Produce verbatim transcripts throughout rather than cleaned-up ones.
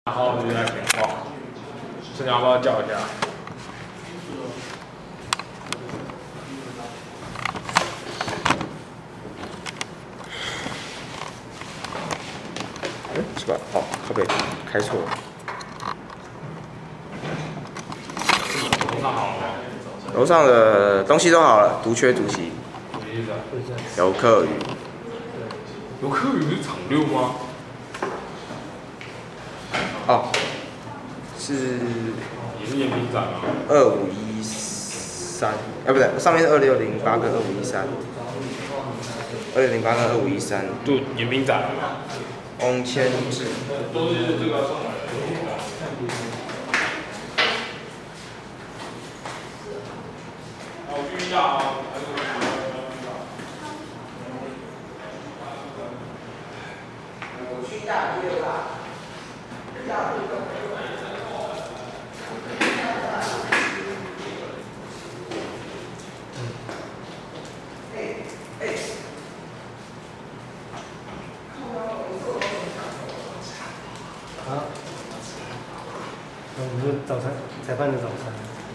然后就在讲话，所以你要不要叫一下？ 哎，是吧？哦，靠北，开错了。 楼上好了吗？ 楼上的东西都好了，独缺主席。 什么意思啊？ 有课语。 有课语不是场六吗？ 哦，是也是延平展啊。 二五一三，哎，不对，上面是二六零八跟二五一三。二六零八跟二五一三。 就延平展啊。 翁千志。 都是这个上来的。好，注意一下啊。 我去大约啦，大约的。哎哎， 啊？我们说早餐，裁判的早餐。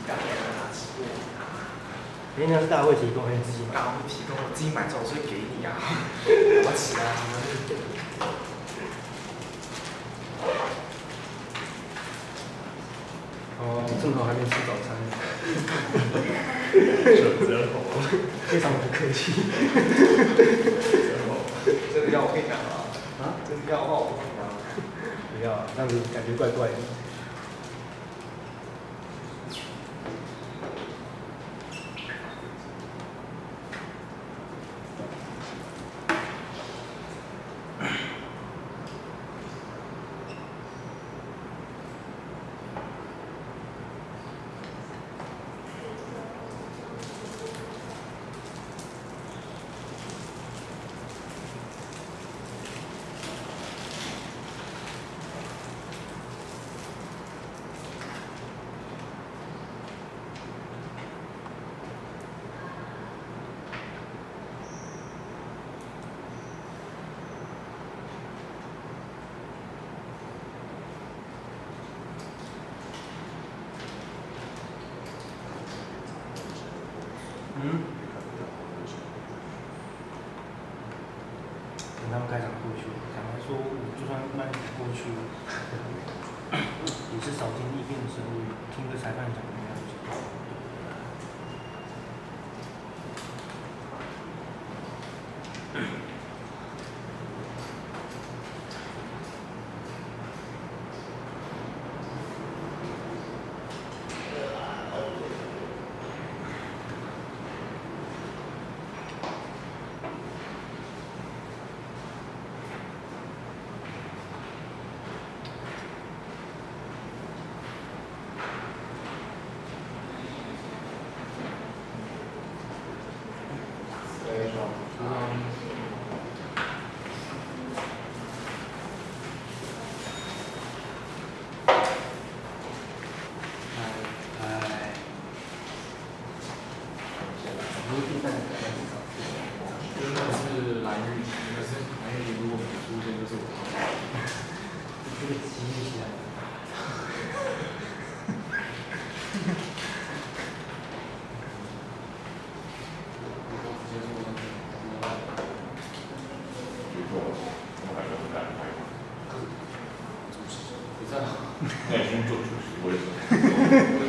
哎，那是大会提供还是自己买？ 大会提供，我自己买早睡给你啊。我起来。 哦，正好还没吃早餐。非常不客气。 这个要我跟你讲啊？ 啊？ 这个要的话我不讲。 不要，这样子感觉怪怪的。嗯，等他们开场过去，坦白说，我就算慢点过去，也是少听一遍的声音，听个裁判讲的样子。 真的是蓝玉，真的是蓝玉，如果没出现就是我。 这个激励起来。 不在。那也是做主席，我也是。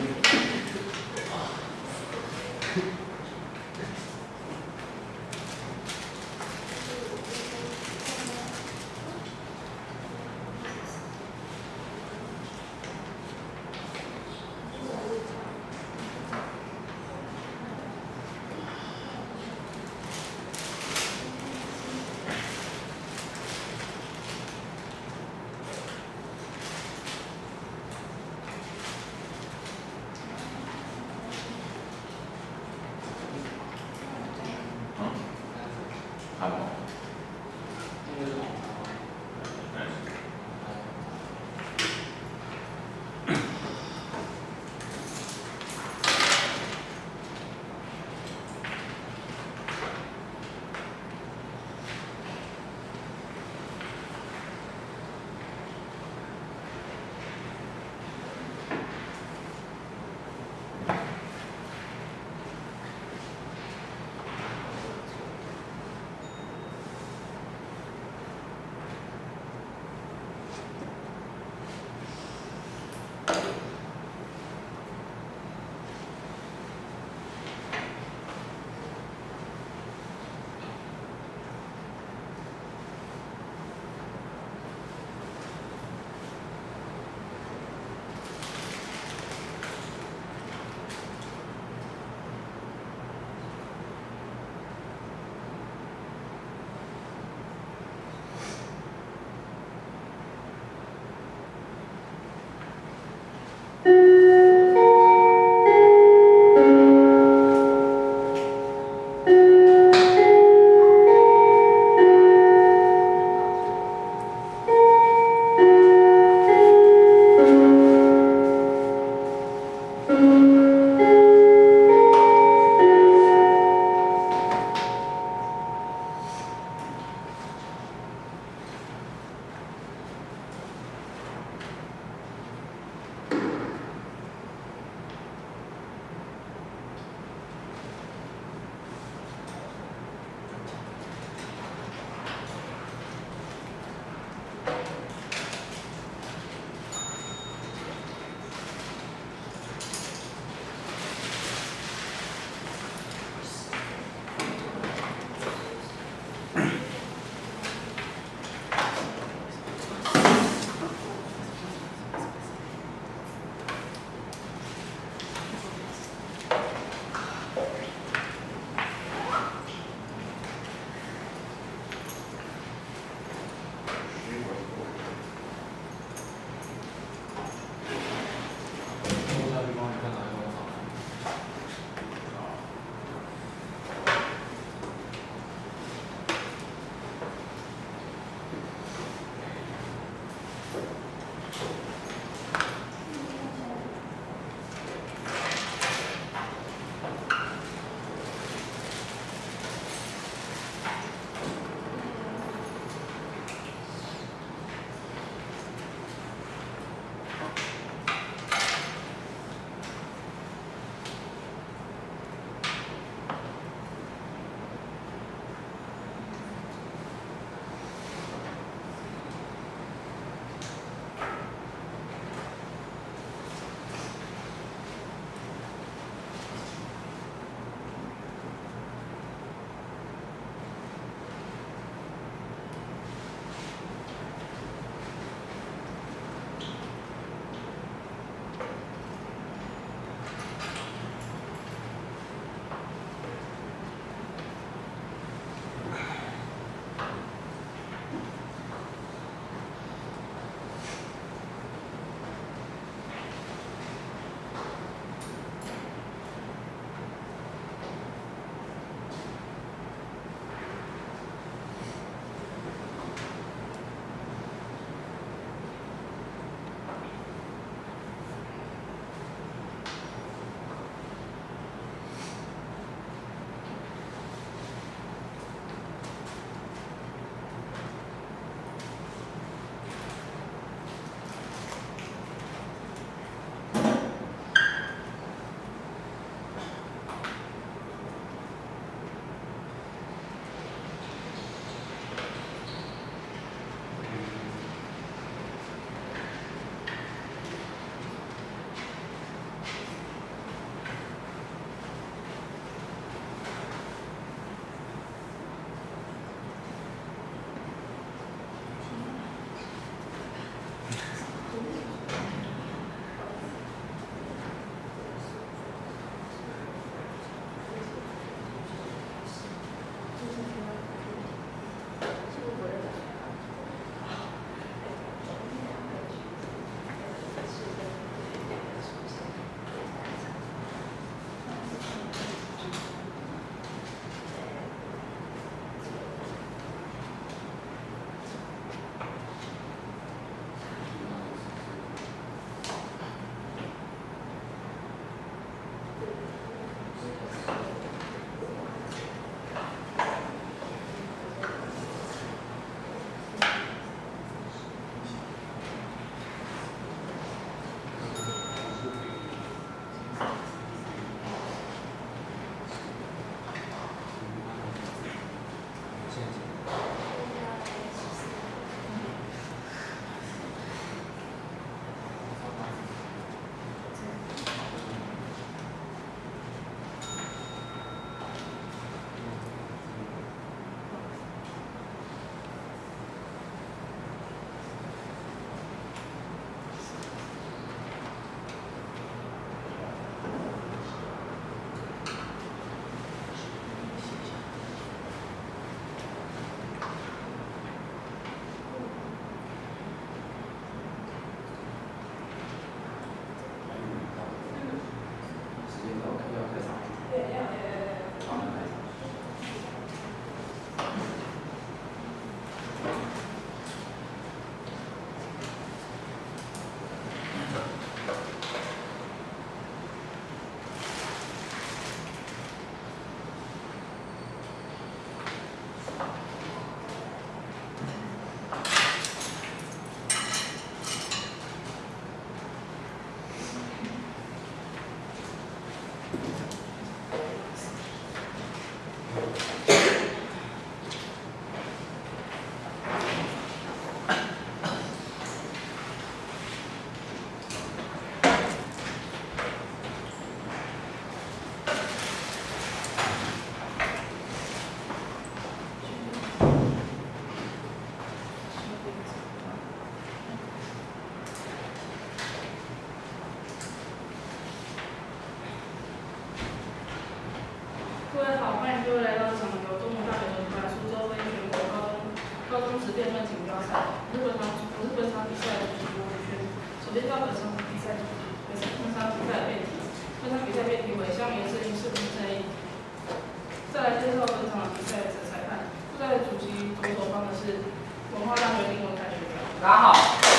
好，欢迎各位来到这场由东吴大学主办苏州杯全国高中高中职辩论锦标赛。我是本场我是本场比赛的主持人吴宇轩。首先介绍本场比赛主题，本场本场比赛的辩题。本场比赛辩题为乡民的正义是不是正义？再来介绍本场比赛的裁判。比赛的主席左手方的是文化大学林文凯学长。 大家好。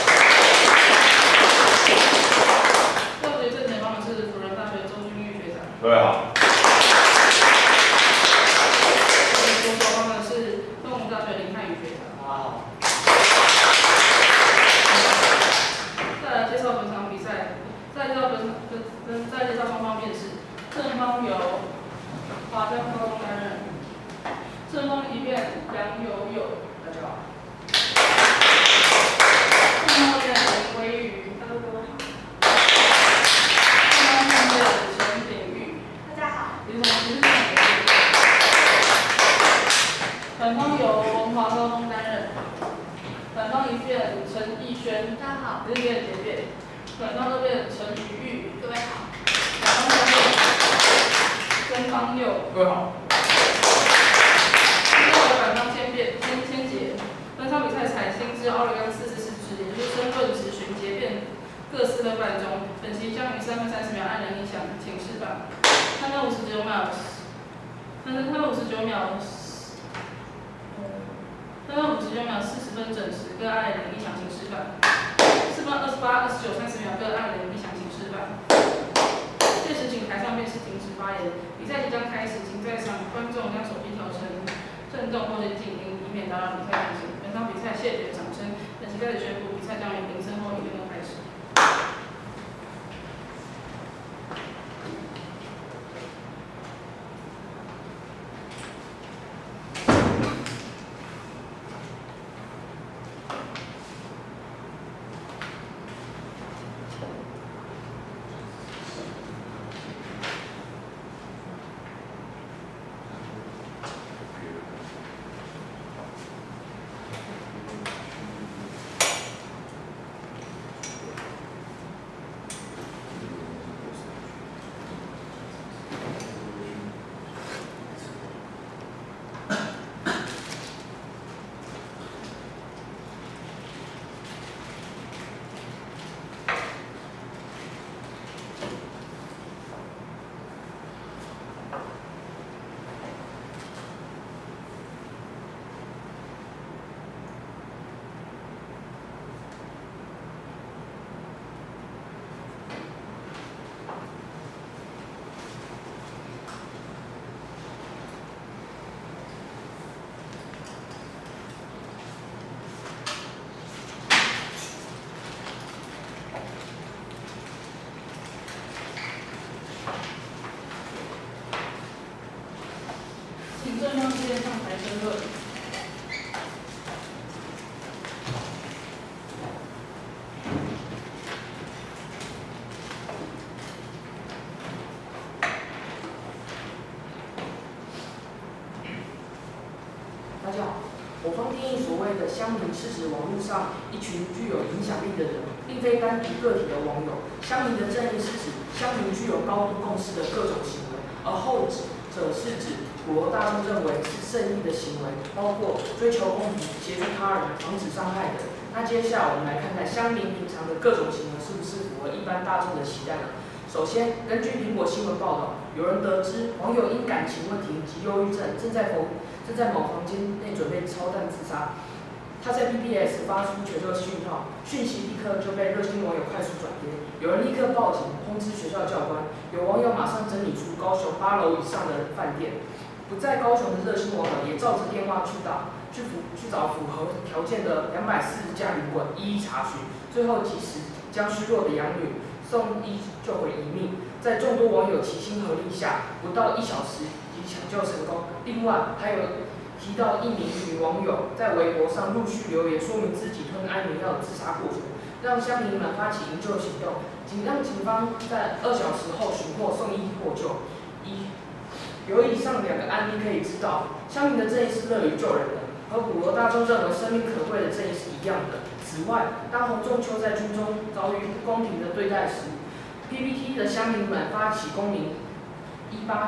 右腿正前方的是辅仁大学周君玉学长。 各位好。 左手方的是东吴大学林汉宇学长。 大家好。 再来介绍本场比赛，再介绍本场跟跟再介绍双方辩士，正方由华江高中担任，正方一辩杨友友， 大家好。 正方二辩林维宇，大家好。正方三辩陈炳玉， 大家好。 也是同时是本方由文华高中担任，本方一辩陈逸轩， 大家好。 也是辩结辩，本方二辩陈宇玉， 各位好。 两方三辩曾方佑， 各位好。 第二个本方先辩先先结。本场比赛采新制奥瑞冈四十四制，也就是申论质询结辩各四分半钟。本期将于三分三十秒按人影响，请示范。三分五十九秒，三分三分五十九秒，三分五十九秒四十分整时各按人影响，请示范。四分二十八、二十九、三十秒各按人影响，请示范。届时请台上辩士停止发言。比赛即将开始，请在场观众将手机调成震动或者静音，以免打扰比赛进行。本场比赛谢绝掌声。本期开始宣布，比赛将于铃声后一分钟开始。请正方辩上台申论。 大家好，我方定义所谓的乡民是指网络上一群具有影响力的人，并非单独个体的网友。乡民的正义是指乡民具有高度共识的各种行为，而后者是指普罗大众认为是正义的行为，包括追求公平、协助他人、防止伤害等。那接下来我们来看看乡民平常的各种行为是不是符合一般大众的期待呢？首先，根据苹果新闻报道，有人得知网友因感情问题及忧郁症，正在某正在某房间内准备超弹自杀。他在 B B S 发出求救讯号，讯息立刻就被热心网友快速转贴，有人立刻报警通知学校教官，有网友马上整理出高雄八楼以上的饭店。不在高雄的热心网友也照着电话去打去符去找符合条件的两百四十家旅馆一一查询，最后及时将虚弱的养女送医救回一命。在众多网友齐心合力下，不到一小时即抢救成功。另外还有提到一名女网友在微博上陆续留言说明自己吞安眠药的自杀过程，让乡民们发起营救行动。警让警方在二小时后寻获送医获救。一由以上两个案例可以知道，乡民的正义是乐于救人的，和普罗大众认为生命可贵的正义是一样的。此外，当洪仲丘在军中遭遇不公平的对待时 ，P P T 的乡民们发起公民一八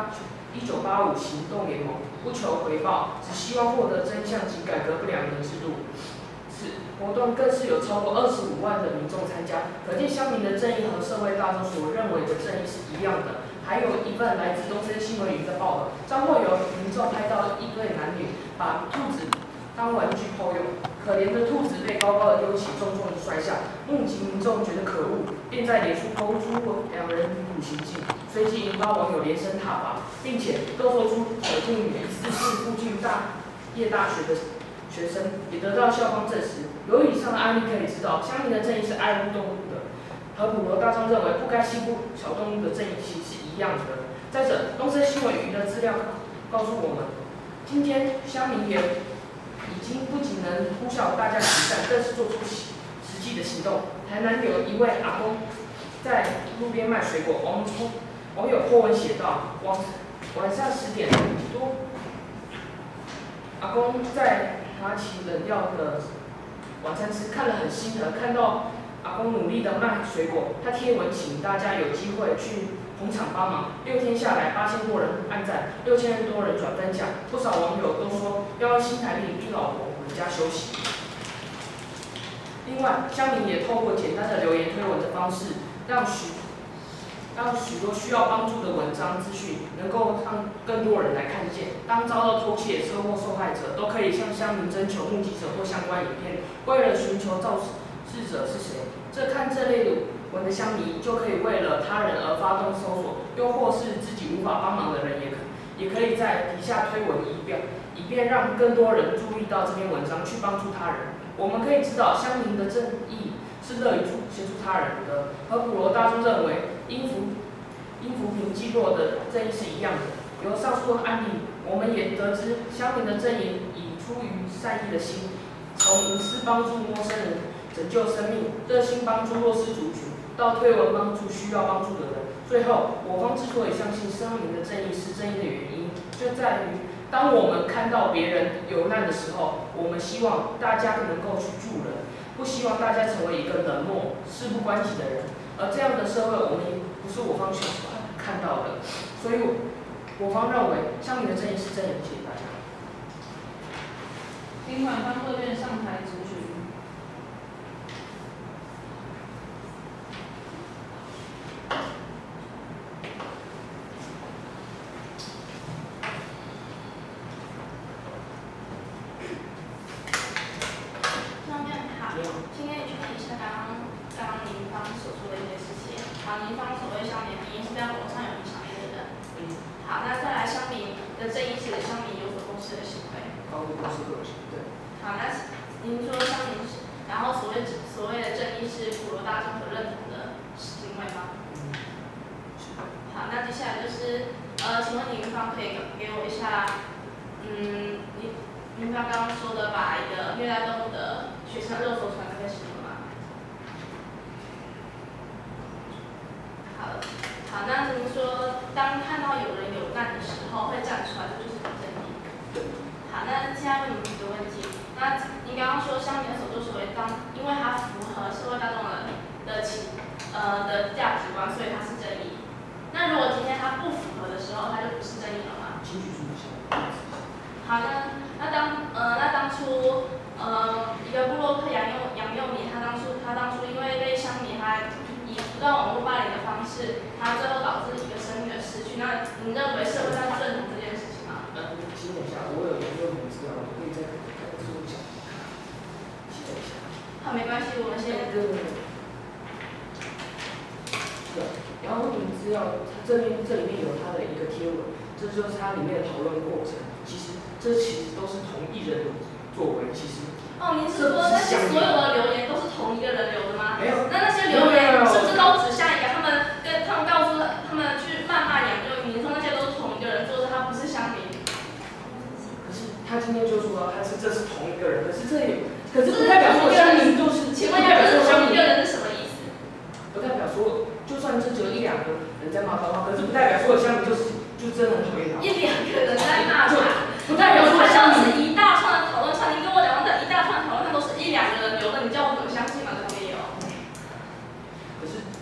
一九八五行动联盟不求回报，只希望获得真相及改革不良的制度。此活动更是有超过二十五万的民众参加，可见乡民的正义和社会大众所认为的正义是一样的。还有一份来自东森新闻云的报道，张会有民众拍到一对男女把兔子当玩具抛用，可怜的兔子被高高的丢起，重重的摔下。目击民众觉得可恶，便在脸书抛出两人离谱行径，随即引发网友连声挞伐，并且都说出小静疑似是附近大业大学的学生，也得到校方证实。由以上的案例可以知道，乡民的正义是爱护动物的，和普罗大众认为不该欺负小动物的正义其实是一样的。再者，东森新闻云的资料告诉我们，今天乡民也已经不仅能呼啸大家的集善，更是做出实际的行动。台南有一位阿公在路边卖水果，网网友破文写道：晚晚上十点多，阿公在拿起冷掉的晚餐吃，看了很心疼。看到阿公努力的卖水果，他贴文请大家有机会去捧场帮忙。六天下来，八千多人按赞，六千多人转分享，不少网友都说要用新台币逼老婆回家休息。另外，乡民也透过简单的留言推文的方式，让许让许多需要帮助的文章资讯能够让更多人来看见。当遭到偷窃、车祸受害者，都可以向乡民征求目击者或相关影片，为了寻求肇事者是谁。这看这类的文的乡民就可以为了他人而发动搜索，又或是自己无法帮忙的人也可也可以在底下推文以表，以便让更多人注意到这篇文章，去帮助他人。我们可以知道，乡民的正义是乐于协助他人的，和普罗大众认为应扶应扶贫济弱的正义是一样的。由上述的案例，我们也得知乡民的正义以出于善意的心，从无私帮助陌生人、拯救生命、热心帮助弱势族群，到推文帮助需要帮助的人。最后，我方之所以相信乡民的正义是正义的原因，就在于当我们看到别人有难的时候，我们希望大家能够去助人，不希望大家成为一个冷漠、事不关己的人。而这样的社会，我们也不是我方想看到的。所以我，我方认为乡民的正义是正义。谢谢大家。 今晚方会院上台质询。 上面好，今天确认一下刚刚刚刚您方所说的一些事情。好，您方所谓乡民第一是在网上有影响力的人。 嗯。 好，那再来乡民的正义是乡民有所共识的行为。 高度共识的行为。 好，那您说乡民是，然后所谓所谓的正义是普罗大众所认同的行为吗？ 嗯。 好，那接下来就是，呃，请问您方可以给我一下，嗯，您您方刚刚说的把一个虐待动物的学生肉搜传那个新闻吗？好，好，那您说当看到有人有难的时候会站出来，这就是正义。好，那现在问您一个问题，那您刚刚说乡民的所作所为当，因为它符合社会大众的的情呃的价值观，所以它是正义。那如果今天它不符合的时候，它就不是正义了吗？ 请举出一下。 好的，那当呃那当初呃一个部落客杨佑杨佑敏，他当初他当初因为被乡民他以不断网络霸凌的方式，他最后导致一个生命的失去。那你认为社会上认同这件事情吗？ 呃，请等一下，我有研究你资料，我可以再再说一下。请等一下。 好，没关系，我们先。 对对对。对，然后你资料，它这边这里面有它的一个贴文，这就是它里面的讨论过程。其实这其实都是同一人的作为，其实。 哦，您是说那些所有的留言都是同一个人留的吗？ 没有。 那那些留言是不是都指向一个他们跟他们告诉他们去谩骂杨佑敏，说那些都是同一个人做的，他不是乡民。 可是他今天就说他是这是同一个人，可是这也可是不代表说乡民就是， 请问一下，这是同一个人是什么意思？ 不代表说，就算这只有一两个人在骂他话，可是不代表所有乡民就是就真的很讨厌他。 一两个人在骂他， 不代表说乡民是一大串的讨论串。您跟我讲的一大串讨论串都是一两个人留的，你叫我怎么相信嘛？这边有。 可是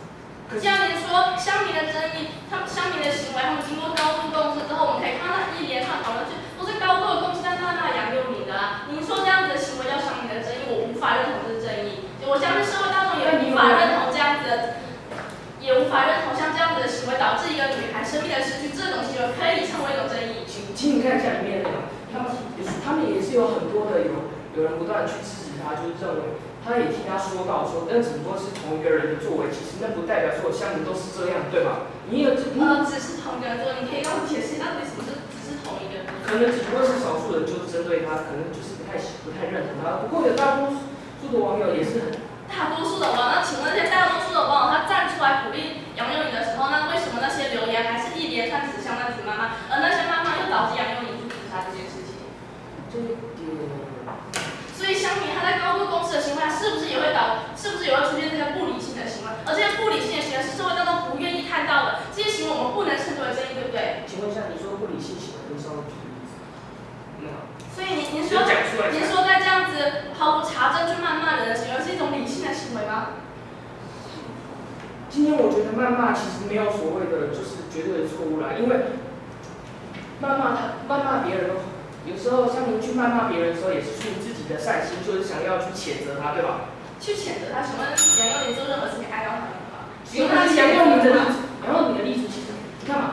既然您说乡民的争议，他们乡民的行为，他们经过高度共识之后，我们可以看到一连串讨论是都是高度的共识，但是他那杨佑宁的啊，您说这样子的行为叫乡民的争议，我无法认同这是正义。我相信社会大众也无法认同这样子的，也无法认同像这样子的行为导致一个女孩生命的失去，这种行为可以成为一种争议。 请请你看一下里面的，他们也是他们也是有很多的有有人不断去支持他，就是认为。他也听他说到说，那只不过是同一个人的作为，其实那不代表所有乡民都是这样，对吗？你有这呃，只是同一个人做，你可以让我解释到底什么是只是同一个人？ 可能只不过是少数人就是针对他，可能就是不太不太认同他。不过有大多数的网友也是很大多数的网友，那请问这些大多数的网友，他站出来鼓励杨佑宁的时候，那为什么那些留言还是一连串指向那群妈妈，而那些妈妈又导致杨佑宁去自杀这件事情？ 这一点。 所以乡民他在高度共识的情况下，是不是也会导，是不是也会出现这些不理性的行为？而这些不理性的行为是社会大众不愿意看到的，这些行为我们不能称之为正义，对不对？ 请问一下，你说不理性行为，你稍微举例子。那所以您您说您说在这样子毫无查证去谩骂人的行为，是一种理性的行为吗？ 今天我觉得谩骂其实没有所谓的就是绝对的错误啦，因为谩骂他谩骂别人的。有时候像您去谩骂别人的时候，也是出于自己的善心，就是想要去谴责他，对吧？ 去谴责他，请问杨佑宁做任何事情爱到他们吗？ 因为他是杨佑宁的例子，杨佑宁的例子其实你看嘛，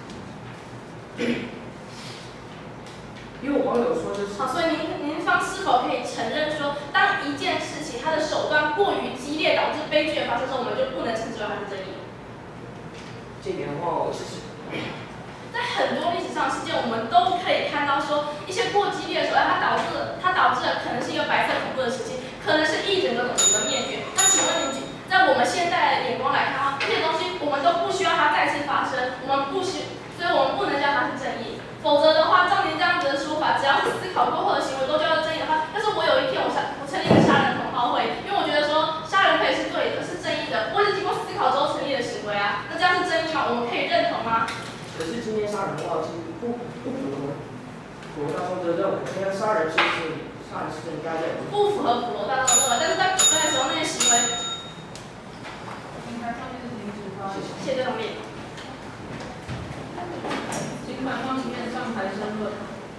因为我网友说就是。 好，所以您您方是否可以承认说，当一件事情它的手段过于激烈，导致悲剧的发生之后，我们就不能称之为它是正义？ 这点的话，我其实。 在很多历史上的事件，我们都可以看到说，一些过激烈的手段，它导致了它导致了可能是一个白色恐怖的事情，可能是一整个种族的灭绝。那请问您，在我们现在的眼光来看，这些东西我们都不需要它再次发生，我们不需，所以我们不能叫它是正义。否则的话，照您这样子的说法，只要是思考过后的行为都叫做正义的话，但是我有一天我杀我成立一个杀人同好会，因为我觉得说杀人可以是对的，是正义的，我是经过思考之后成立的行为啊，那这样是正义吗？我们可以认同吗？ 可是今天杀人的话，其实不不符合普罗大众的认为。今天杀人是正义，杀人是正义，大家不符合普罗大众的认为，但是在古代的时候那些行为， 平台上面是停止发言。 谢谢对同理。 请反方请愿上台申论。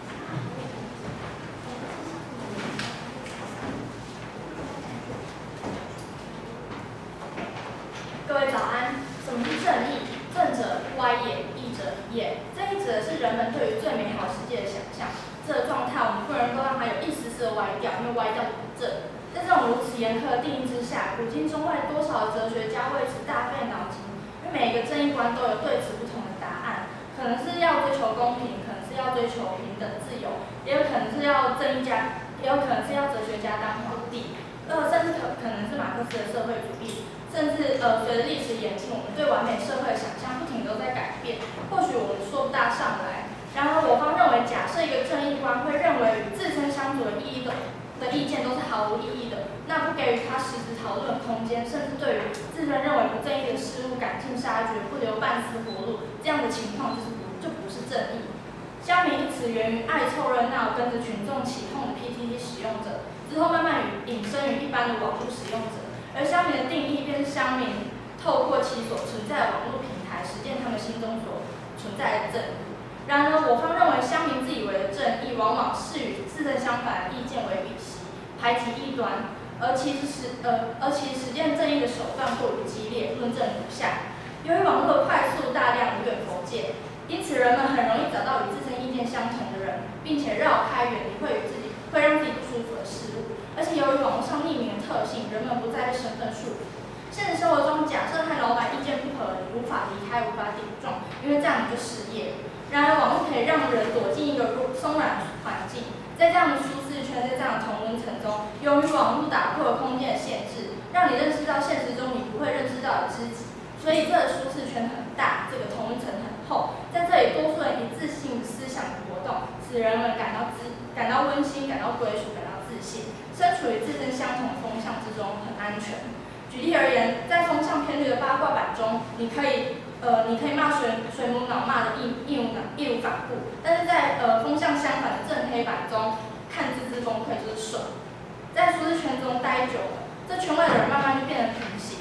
各位早安。什么是正义？正者歪也，义者也。正义指的是人们对于最美好世界的想象，这个状态我们不能够让它有一丝丝的歪掉，因为歪掉不正。在这种如此严苛的定义之下，古今中外多少哲学家为此大费脑筋，因为每一个正义观都有对此不同的答案，可能是要追求公平，可能是要追求平等自由，也有可能是要正义家，也有可能是要哲学家当皇帝，呃，甚至可可能是马克思的社会主义。甚至呃，随着历史演进，我们对完美社会的想象不停都在改变。或许我们说不大上来。然而，我方认为，假设一个正义观会认为与自身相左的意义的的意见都是毫无意义的，那不给予他实质讨论空间，甚至对于自身认为不正义的事物赶尽杀绝，不留半丝活路，这样的情况就是不就不是正义。乡民一词源于爱凑热闹、跟着群众起哄的 P T T 使用者，之后慢慢引申于一般的网络使用者。而乡民的定义便是乡民透过其所存在的网络平台实践他们心中所存在的正义。然而，我方认为乡民自以为的正义，往往是与自身相反的意见为比袭，排挤异端，而其实实呃而其实践正义的手段过于激烈，论证如下。由于网络的快速、大量、无远弗届，因此人们很容易找到与自身意见相同的人，并且绕开远离会与自己会让自己不舒服的事物。而且由于网络上匿名的特性，人们不再被身份束缚。现实生活中，假设和老板意见不合，你无法离开，无法顶撞，因为这样你就失业。然而，网络可以让人躲进一个松软环境，在这样的舒适圈，在这样的同温层中，由于网络打破了空间的限制，让你认识到现实中你不会认识到的知己。所以，这个舒适圈很大，这个同温层很厚，在这里，多数人一致性思想的活动，使人们感到自感到温馨，感到归属，感到自信。身处于自身相同的风向之中，很安全。举例而言，在风向偏绿的八卦版中，你可以呃，你可以骂水水母脑骂的义义无义无反顾，但是在呃风向相反的正黑版中，看滋滋崩溃就是爽。在舒适圈中待久了，这圈外的人慢慢就变得平息，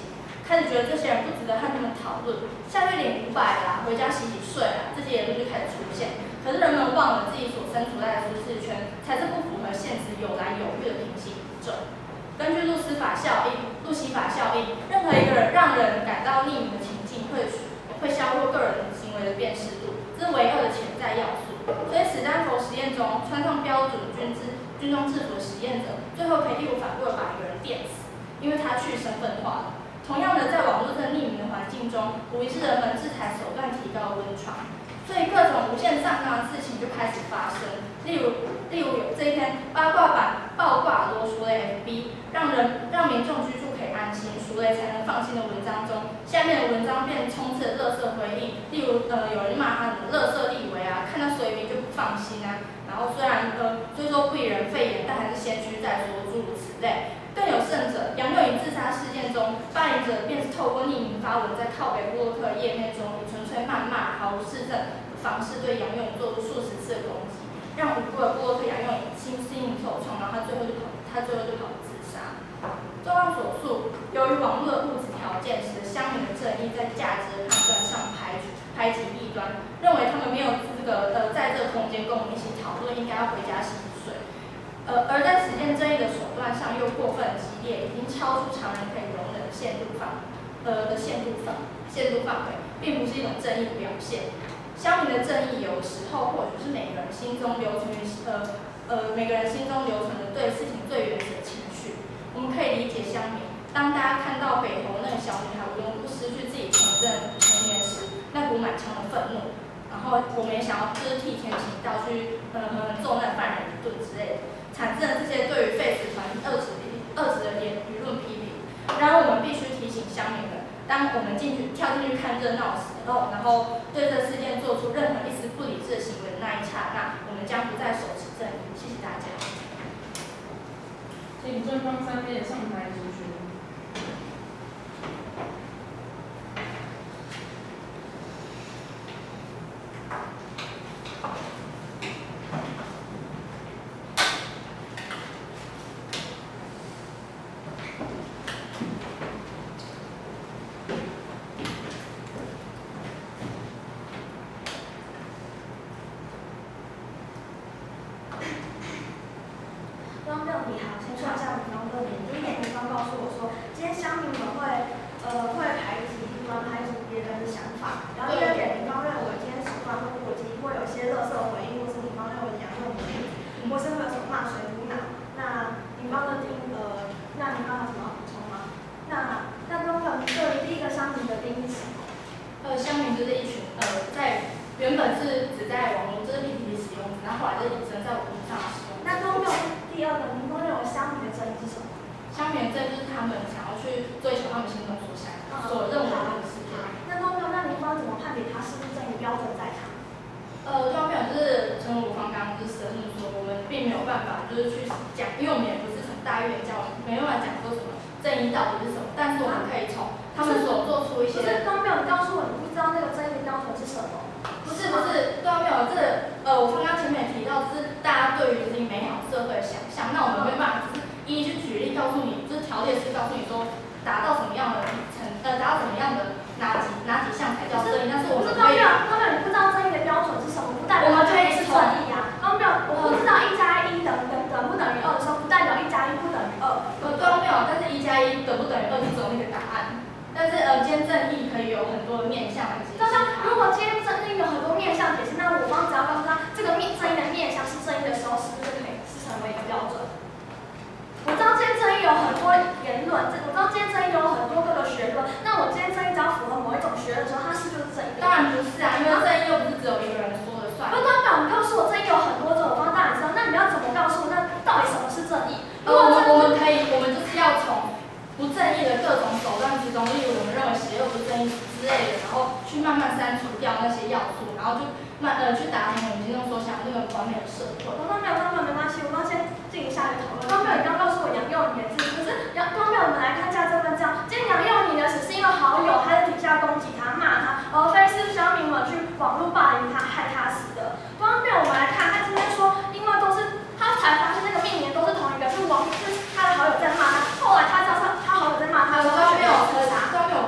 开始觉得这些人不值得和他们讨论，下去领五百啦，回家洗洗睡啦，这些言论就开始出现。可是人们忘了自己所身处在的舒适圈，才是不符合现实有来有去的平行宇宙。根据路西法效应，路西法效应，任何一个人让人感到匿名的情境会会削弱个人行为的辨识度，这是唯二的潜在要素。所以史丹佛实验中，穿上标准军制军装制服的实验者，最后可以义无反顾地把一个人电死，因为他去身份化了。同样的，在网络这匿名的环境中，无疑是人们制裁手段提高的温床。所以各种无限上纲的事情就开始发生，例如，例如有这一篇八卦版爆挂罗鼠类 F B， 让人让民众居住可以安心，鼠类才能放心的文章中，下面的文章便充斥了垃圾回应，例如呃有人骂他的垃圾立委啊，看到水笔就不放心啊，然后虽然呃虽说不以人肺炎，但还是先驱再说，诸如此类。更有甚者，杨佑颖自杀事件中，霸凌者便是透过匿名发文，在靠北部落客页面中以纯粹谩骂、毫无事证的方式对杨佑颖做出数十次的攻击，让无辜的部落客杨佑颖心心灵受创，然后他最后就跑，他最后就跑自杀。综上所述，由于网络的物质条件，使得乡民的正义在价值的判断上排排挤异端，认为他们没有资格呃在这个空间跟我们一起讨论应该要回家洗洗睡。呃，而在实践正义的手段上又过分激烈，已经超出常人可以容忍的限度范呃的限度范限度范围，并不是一种正义的表现。乡民的正义有时候或许是每个人心中留存于呃呃每个人心中留存的对事情最原始的情绪。我们可以理解乡民，当大家看到北投那个小女孩无缘无故失去自己童真童年时那股满腔的愤怒，然后我们也想要就是替天行道去呃揍那犯人一顿之类的。产生了这些对于废死团恶质恶质的言舆论批评。然而，我们必须提醒乡民们，当我们进去跳进去看热闹的时候，然后对这事件做出任何一丝不理智的行为的那一刹那，我们将不再手持正义。谢谢大家。 请正方三辩上台质询。 方六你好，先说一下我们方六点。第一点，你刚告诉我说，今天乡民们会呃会排挤异端，排挤别人的想法。然后第二点，你方认为今天手段会过激，会有一些垃圾回应，或是你方认为讲用的例子，或是会有什么骂水无脑。那你方的定呃，那你方有什么要补充吗？那那方六对于第一个乡民的定义是什么？ 呃，乡民就是一群呃在原本是只在网络，就是 P P T 使用，然后后来就引申在网络上使用。 那方六第二个，你方认为乡民的正义是什么？ 乡民的正义就是他们想要去追求他们心中所想、所认为的事情。 那方六，那你方怎么判别他是不是正义标准在哪？ 呃，对方标准就是陈如芳刚刚就是申诉说，我们并没有办法就是去讲，因为我们也不是从大院教，没办法讲说什么正义到底是什么，但是我们可以从他们所做出一些。 不是方标，你告诉我你不知道那个正义标准是什么？ 不是不是，对方没有这呃，我刚刚前面也提到，就是大家对于就是美好社会的想象，那我们没办法就是一一去举例告诉你，就是条列式告诉你说达到什么样的程呃达到什么样的哪几哪几项才叫正义，但是我们可以。 方标，你不知道正义的标准是什么，不代表我们可以是正义啊。方标，我不知道一加一等等等不等于二的时候，不代表一加一不等于二。 呃，对方没有，但是一加一等不等于二是只有那个答案。但是呃，今天正义可以有很多的面向来解释。 对啊，如果今天正义有很多面向解释，那我方只要告诉他这个面正义的面向是正义的时候，是不是就可以是成为一个标准？我知道今天正义有很多言论，这我知道今天正义有很多各个学论，那我今天正义只要符合某一种学论的时候，它是不是就是正义？ 当然不是啊，因为正义又不是只有一个人说了算。 不代表你告诉我正义有很多种，我方当然知道，那你要怎么告诉我那到底什么是正义？ 呃，我们我们可以，我们就是要从不正义的各种手段之中，例如我们认为邪恶不正义之类的，然后去慢慢删除掉那些要素，然后就慢呃去达成我们心中所想的那个完美的社会。 我方没有，方没有没关系，我们先进行下一个讨论。方没有，你刚告诉我杨佑你的字，可是杨方没有，我们来看一下这份章。今天杨佑你的只是因为好友还在底下攻击他、骂他，而非是乡民们去网络霸凌他、害他死的。方没有，我们来看他今天说，因为都是他才发现那个命名都是同一个，是网是他的好友在骂他，后来他知道他好友在骂他， 都没有，都没有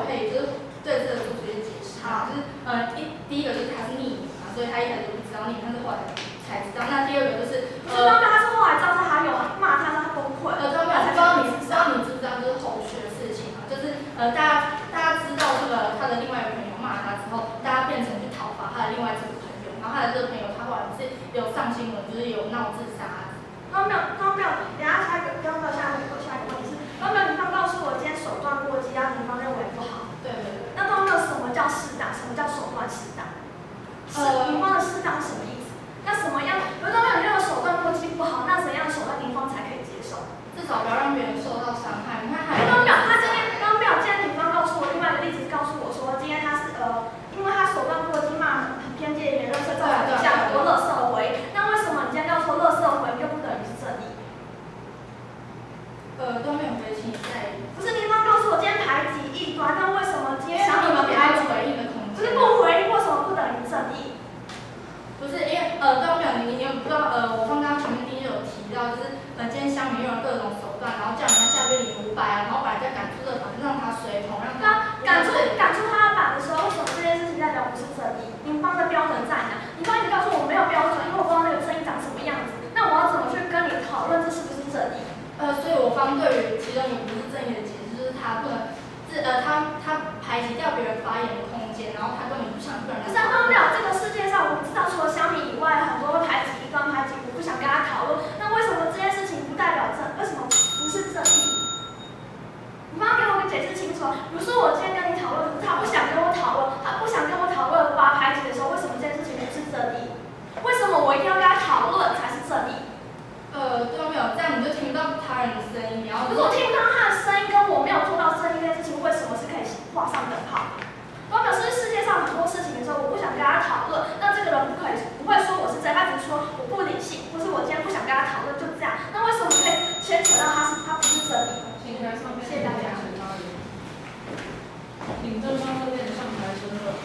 时候，我不想跟他讨论，那这个人不可以不会说我是真，他只是说我不理性，或是我今天不想跟他讨论，就这样。那为什么可以牵扯到他是他不是真理？ 请台上谢谢大家。 请正方这边上台申论。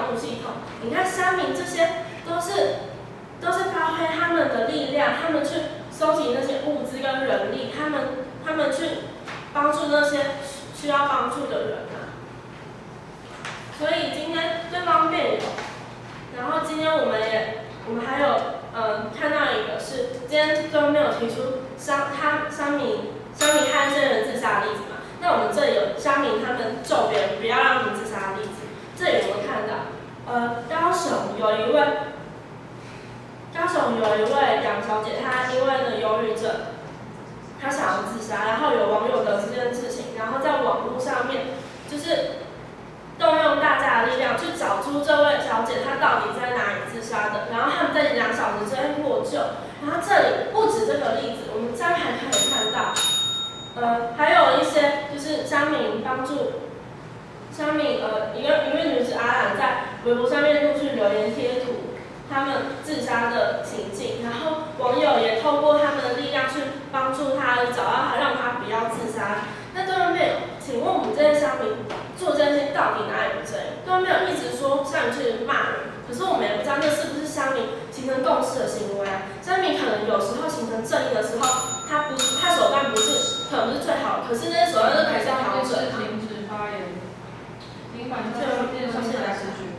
你看乡民这些都是都是发挥他们的力量，他们去收集那些物资跟人力，他们他们去帮助那些需要帮助的人啊。所以今天对方辩友，然后今天我们也我们还有呃看到一个是今天对方辩友提出乡他乡民乡民害这人自杀的例子嘛，那我们这里有乡民他们救别人不要让他们自杀的例子，这里我们看到呃高雄有一位高雄有一位杨小姐，她因为呢忧郁症，她想要自杀，然后有网友得知这件事情，然后在网络上面就是动用大家的力量去找出这位小姐她到底在哪里自杀的，然后他们在两小时之内获救。然后这里不止这个例子，我们再还可以看到，呃，还有一些就是乡民帮助乡民呃一个一位女子阿兰在微博上面陆续留言贴图他们自杀的情景，然后网友也透过他们的力量去帮助她，找到她，让她不要自杀。那对方辩友，请问我们这些乡民做这些到底哪里不正义？对方辩友一直说乡民去骂人，可是我们也不知道那是不是乡民形成共识的行为啊？乡民可能有时候形成正义的时候，他不是他手段不是可能不是最好的，可是那些手段都可以调整。 停止发言，请反向电视台咨询。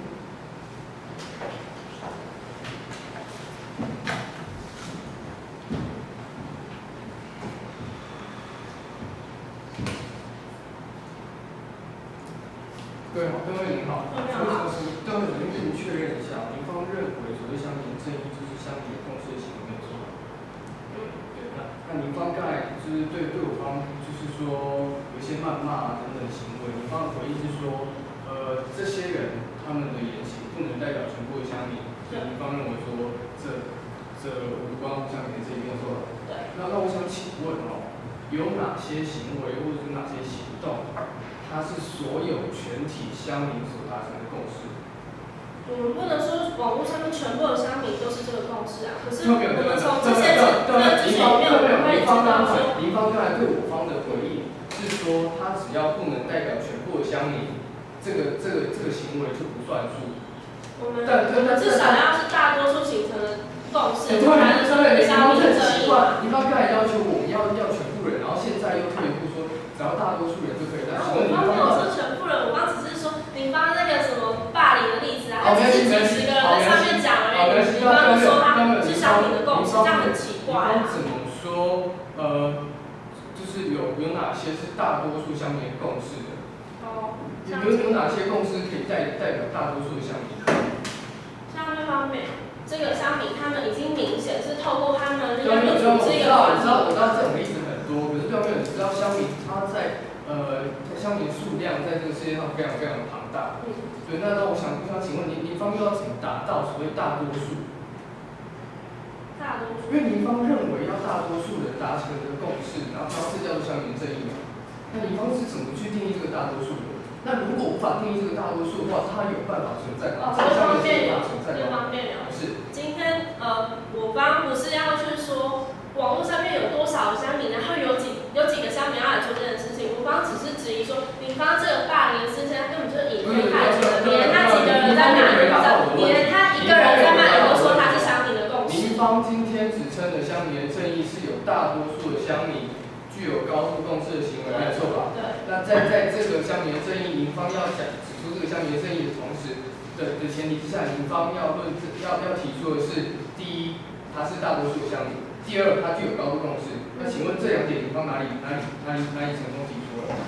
对，好，各位您好。所以说是，各位首先跟您确认一下，您方认为所谓乡民正义就是乡民共识的行为，没有错吧？对，那那您方刚才就是对对我方就是说有一些谩骂等等行为，您方的回应是说，呃，这些人他们的言行不能代表全部的乡民，所以您方认为说这这无关乎乡民的正义，没有错吧？ 对。 那那我想请问哦，有哪些行为或者是哪些行动？它是所有全体乡民所达成的共识。 我们不能说网络上面全部的乡民都是这个共识啊。可是我们从这些这这些里面，我们会知道说， 您方刚才对我方的回应是说，他只要不能代表全部的乡民，这个这个这个行为就不算数。 我们我们至少要是大多数形成的共识， 才能说乡民正义嘛。 您方刚才要求我们要要全部人，然后现在又退一步说，只要大多数人就可以。 我方没有说全部人，我方只是说您方那个什么霸凌的例子啊，他只是几十个人在上面讲而已。您方说他是乡民的共识，这样很奇怪啊。 怎么说？呃，就是有有哪些是大多数乡民共识的？ 哦。 有有有哪些共识可以代代表大多数的乡民？ 像这方面，这个乡民他们已经明显是透过他们力量去组织一个团体。 我知道，我知道这种例子很多，可是对方面，你知道乡民他在。呃，乡民数量在这个世界上非常非常的庞大，嗯，对，那那我想，我想请问您，您方又要怎么达到所谓大多数？ 大多数。 因为您方认为要大多数人达成的共识，然后这叫做乡民正义嘛？那您方是怎么去定义这个大多数的？那如果无法定义这个大多数的话，它有办法存在吗？ 哦，这方面有， 存在这方面有。 是。 今天呃，我方不是要去说网络上面有多少乡民，然后有几有几个乡民要来做这件事情。我方只是质疑说，警方这个霸凌事件根本就是以偏概全，你连他几个人在骂人都，你连他一个人在骂人都说他是乡民的共识。 民方今天指称的乡民的正义是有大多数的乡民具有高度共识的行为，没有错吧？ 对。 那在在这个乡民的正义，民方要讲指出这个乡民的正义的同时的的前提之下，民方要论要要提出的是，第一，他是大多数的乡民。第二，它具有高度共识。那请问这两点，你方哪里哪里哪里哪里成功提出了？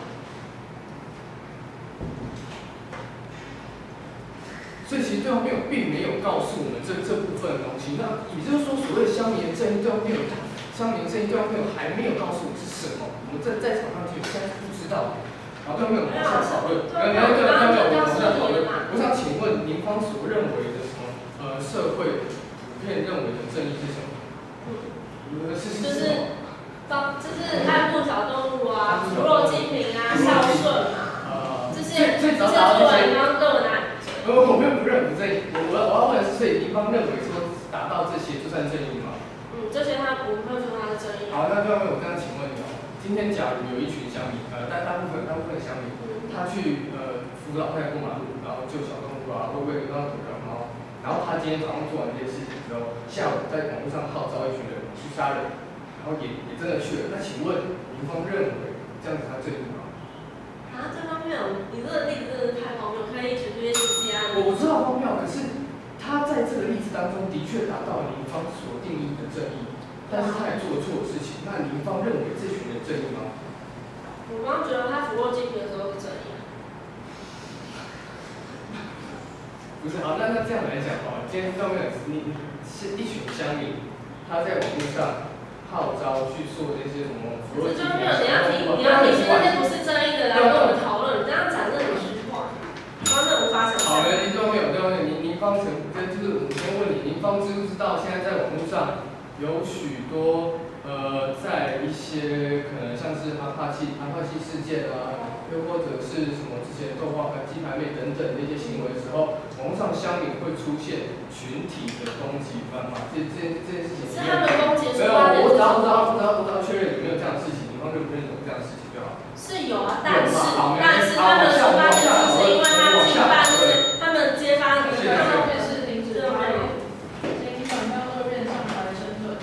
所以其实对方没有并没有告诉我们这这部分的东西。那也就是说，所谓的乡民正义，对方没有乡民正义，对方没有还没有告诉我是什么。我们在在场上去，现在是不知道。然后对方没有往下讨论，没有没有对方没有往下讨论。我想请问，您方所认为的什么呃社会普遍认为的正义是什么？ 就是帮，就是爱护小动物啊，扶弱济贫啊，孝顺啊，这些这些作为你方认为哪里？ 我我没有不认不正义，我我我要问的是，所以地方认为说达到这些就算正义吗？ 嗯，这些他不会说他是正义。 好，那对方我刚刚请问你哦，今天假如有一群乡民，呃，大大部分大部分的乡民，他去呃扶老太太过马路，然后救小动物啊，会不会流浪狗然后然后他今天早上做完这件事情之后，下午在网络上号召一群人去杀人，然后也也真的去了。那请问民方认为这样子他正义吗？ 啊，这方面你这个例子真的是太荒谬，可以直接结案。 我我知道荒谬，可是他在这个例子当中的确达到了民方所定义的正义，但是他也做了错的事情。那民方认为这群人正义吗？ 我刚刚觉得他俘获金币的时候是正义。 不是，好，那那这样来讲哦，今天上面你你是一群乡民，他在网络上号召去做这些什么弗洛伊德啊， 没有，你要提你要提出那些不是正义的来跟我们讨论，你这样讲真的很虚化，真的无法想象。 好的，您都没有，对不对？您您方成，就是我先问你，您方知不知道现在在网络上有许多呃，在一些可能像是阿帕契阿帕契事件啊，又或者是什么之前豆花和鸡排妹等等的一些行为的时候，网络上乡民会出现群体的攻击谩骂，这这这件事情是他们攻击没有，我只要我只要我只要我只要确认有没有这样的事情，你方认不认同这样的事情就好。 是有啊，但是但是他们出发点就是因为他进发就是他们揭发你的， 上面是停止发言，请转到二面上台申论。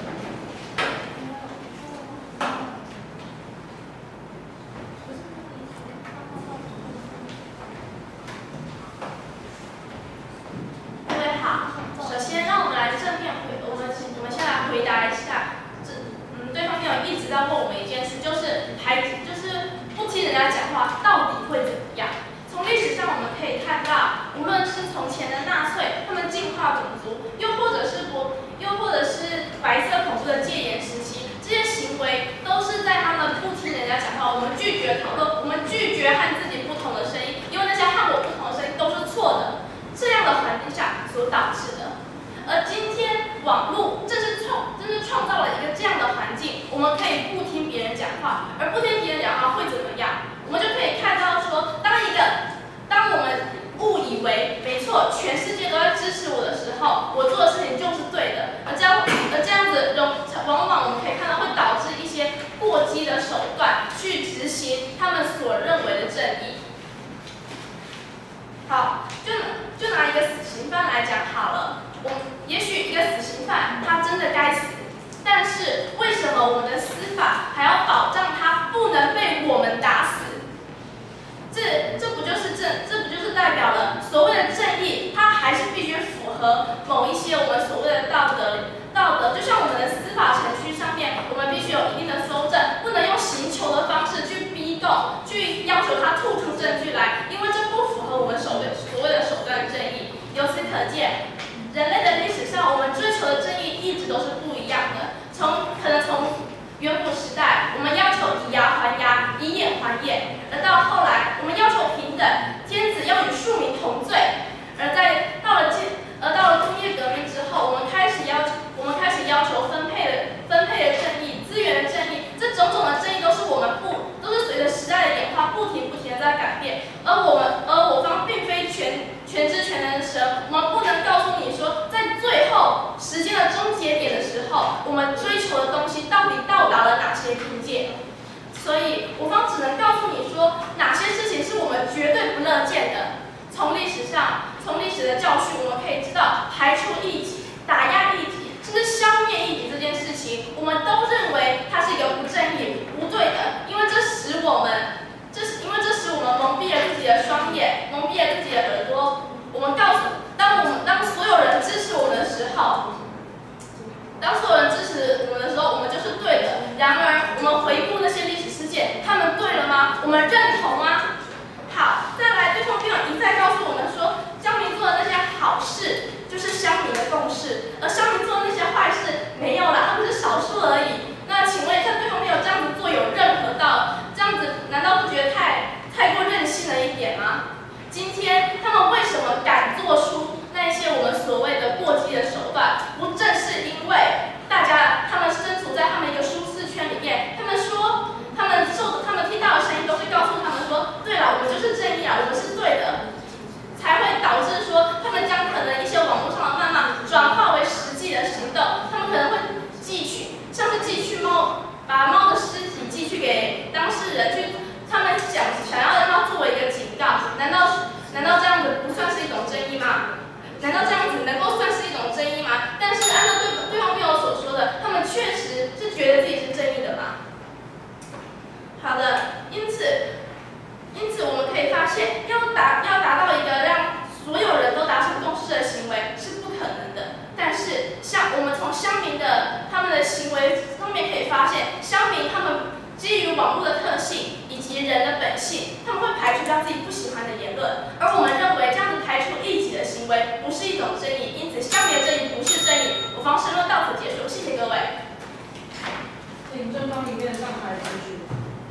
各位好，首先让我们来正面回，我们我们先来回答一下，这嗯，对方没有一直在问我们一件事，就是排就是不听人家讲话到底会怎么样？从历史上我们可以看到，无论是从前的纳粹，他们进化种族，又或者是国，又或者是白色恐怖的戒严时期，这些行为都是在他们不听人家讲话，我们拒绝讨论，我们拒绝和自己不同的声音，因为那些和我不同的声音都是错的。这样的环境下所导致的，而今天网络正是创，正是创造了一个这样的环境，我们可以不听别人讲话，而不听别人讲话会怎么样？我们就可以看到说，当一个，当我们误以为没错，全世界都在支持我的时候，我做的事情就是对的，而这样，而这样子容，往往我们可以看到会导致一些过激的手段去执行他们所认为的正义。好，就就拿一个死刑犯来讲好了，我也许一个死刑犯他真的该死，但是为什么我们的司法还要保障他不能被我们打死？这这不就是正，这不就是代表了所谓的正义，它还是必须符合某一些我们所谓的道德道德，就像我们的司法程序上面，我们必须有一定的搜证，不能用刑求的方式去逼动，去要求他吐出证据来，因为这不符合我们手的所谓的手段正义。由此可见，人类的历史上，我们追求的正义一直都是不一样的。从可能从远古时代，我们要求以牙还牙，以眼还眼，而到后来，我们要求平等，天子要与庶民同罪。而在到了建，而到了工业革命之后，我们开始要，我们开始要求分配的分配的正义，资源的正义，这种种的正义都是我们不，都是随着时代的演化不停不停的在改变。而我们，而我方并非全全知全能的神，我们不能告诉你说，在最后时间的终结点的时候，我们追求的东西到底到达了哪些境界？所以，我方只能告诉你说，哪些事情是我们绝对不乐见的。从历史上，从历史的教训，我们可以知道，排除异己、打压异己，甚至消灭异己这件事情，我们都认为它是一个不正义、不对的，因为这使我们，这是因为这使我们蒙蔽了自己的双眼，蒙蔽了自己的耳朵。我们告诉，当我们当所有人支持我们的时候，当所有人支持我们的时候，我们就是对的。然而，我们回顾那些历史事件，他们对了吗？我们认同吗？好，再来，对方并有一再告诉我们说，乡民做的那些好事就是乡民的共识，而乡民做的那些坏事没有啦，他们是少数而已。那请问一下，对方没有这样子做，有任何道这样子，难道不觉得太太过任性了一点吗？今天他们为什么敢做出那些我们所谓的过激的手段？不正是因为大家他们身处在他们一个舒适圈里面，他们说，他们受他们听到的声音都是告诉他们说，对了，我们就是正义啊，我们是对的，才会导致说他们将可能一些网络上的谩骂转化为实际的行动，他们可能会寄去，像是寄去猫，把猫的尸体寄去给当事人去。他们想想要让它作为一个警告，难道难道这样子不算是一种正义吗？难道这样子能够乡民的他们的行为上面可以发现，乡民他们基于网络的特性以及人的本性，他们会排除掉自己不喜欢的言论，而我们认为这样子排除异己的行为不是一种正义，因此乡民的正义不是正义。我方申论到此结束，谢谢各位。 请正方一辩上台质询。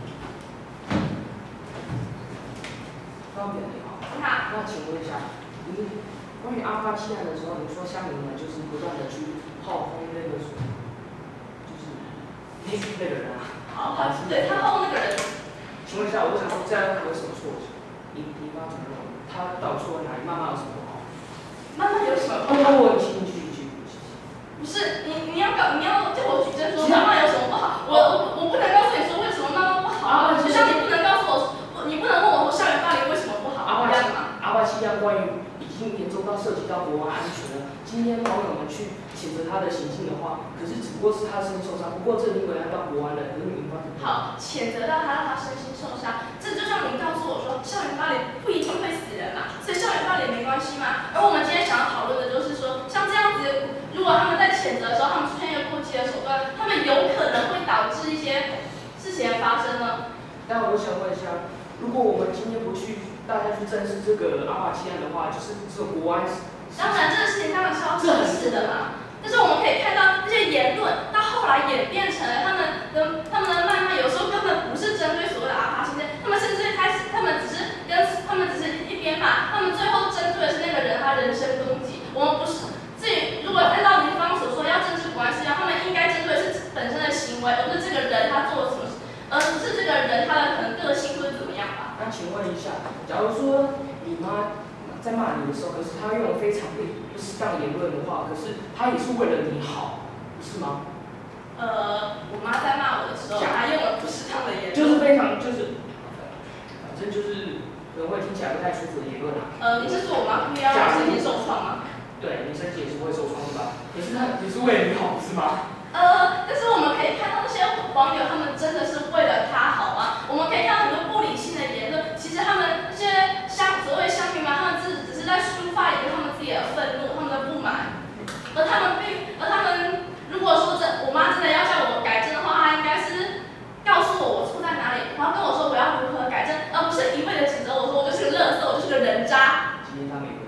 方辩你好。 你好。 那请问一下，您关于阿发契案的时候，您说乡民们就是不断的去炮轰那个，就是那那个人啊。 好，好，对他炮轰那个人。 请问一下，我想说这样有什么错？你你刚刚怎么认为？他到底错在哪里？妈妈有什么不好？ 妈妈有什么不好？ 我请你继续。 不是你，你要搞，你要叫我举证说妈妈有什么不好？我我我不能告诉你说为什么妈妈不好啊！就像你不能告诉我，你不能问我说校园霸凌为什么不好？ 阿巴西阿巴西案关于已经严重到涉及到国安安全了。今天网友们去谴责他的行径的话，可是只不过是他身心受伤，不过这已经危害到国安了，可是民方好，谴责到他让他身心受伤，这就像您告诉我说校园霸凌不一定会死人嘛，所以校园霸凌没关系嘛。而我们今天想要讨论的就是说，像这样子。如果他们在谴责的时候，他们出现一个过激的手段，他们有可能会导致一些事情的发生呢。 但我想问一下，如果我们今天不去大家去正视这个阿法契案的话，就是这个国安。 当然，这个事情当然是要正视的嘛。但是我们可以看到这些言论，到后来演变成了他们的他们的谩骂，有时候根本不是针对所谓的阿法契案，他们甚至开始，他们只是跟他们只是一边骂，他们最后针对的是那个人他人身攻击。我们不是。至于如果按照您方所说要政治国安事项，他们应该针对的是本身的行为，而不是这个人他做了什么，而不是这个人他的可能个性或者怎么样吧。 那请问一下，假如说你妈在骂你的时候，可是她用了非常不不适当的言论的话，可是她也是为了你好，不是吗？ 呃，我妈在骂我的时候，她用了不适当的言论， 就是非常就是，反正就是可能会听起来不太舒服的言论啊。 呃，你是说我妈故意要让身体受创吗？ 对，你身体也是会受创的吧？可是他也是为了你好，是吗？ 呃，但是我们可以看到那些网友，他们真的是为了他好吗？我们可以看到很多不理性的言论，其实他们那些乡所谓乡民嘛，他们只只是在抒发一个他们自己的愤怒，他们的不满，而他们并而他们如果说真我妈真的要叫我改正的话，她应该是告诉我我错在哪里，然后跟我说我要如何改正，而不是一味的指责我说我就是个垃圾，我就是个人渣。 今天他没有。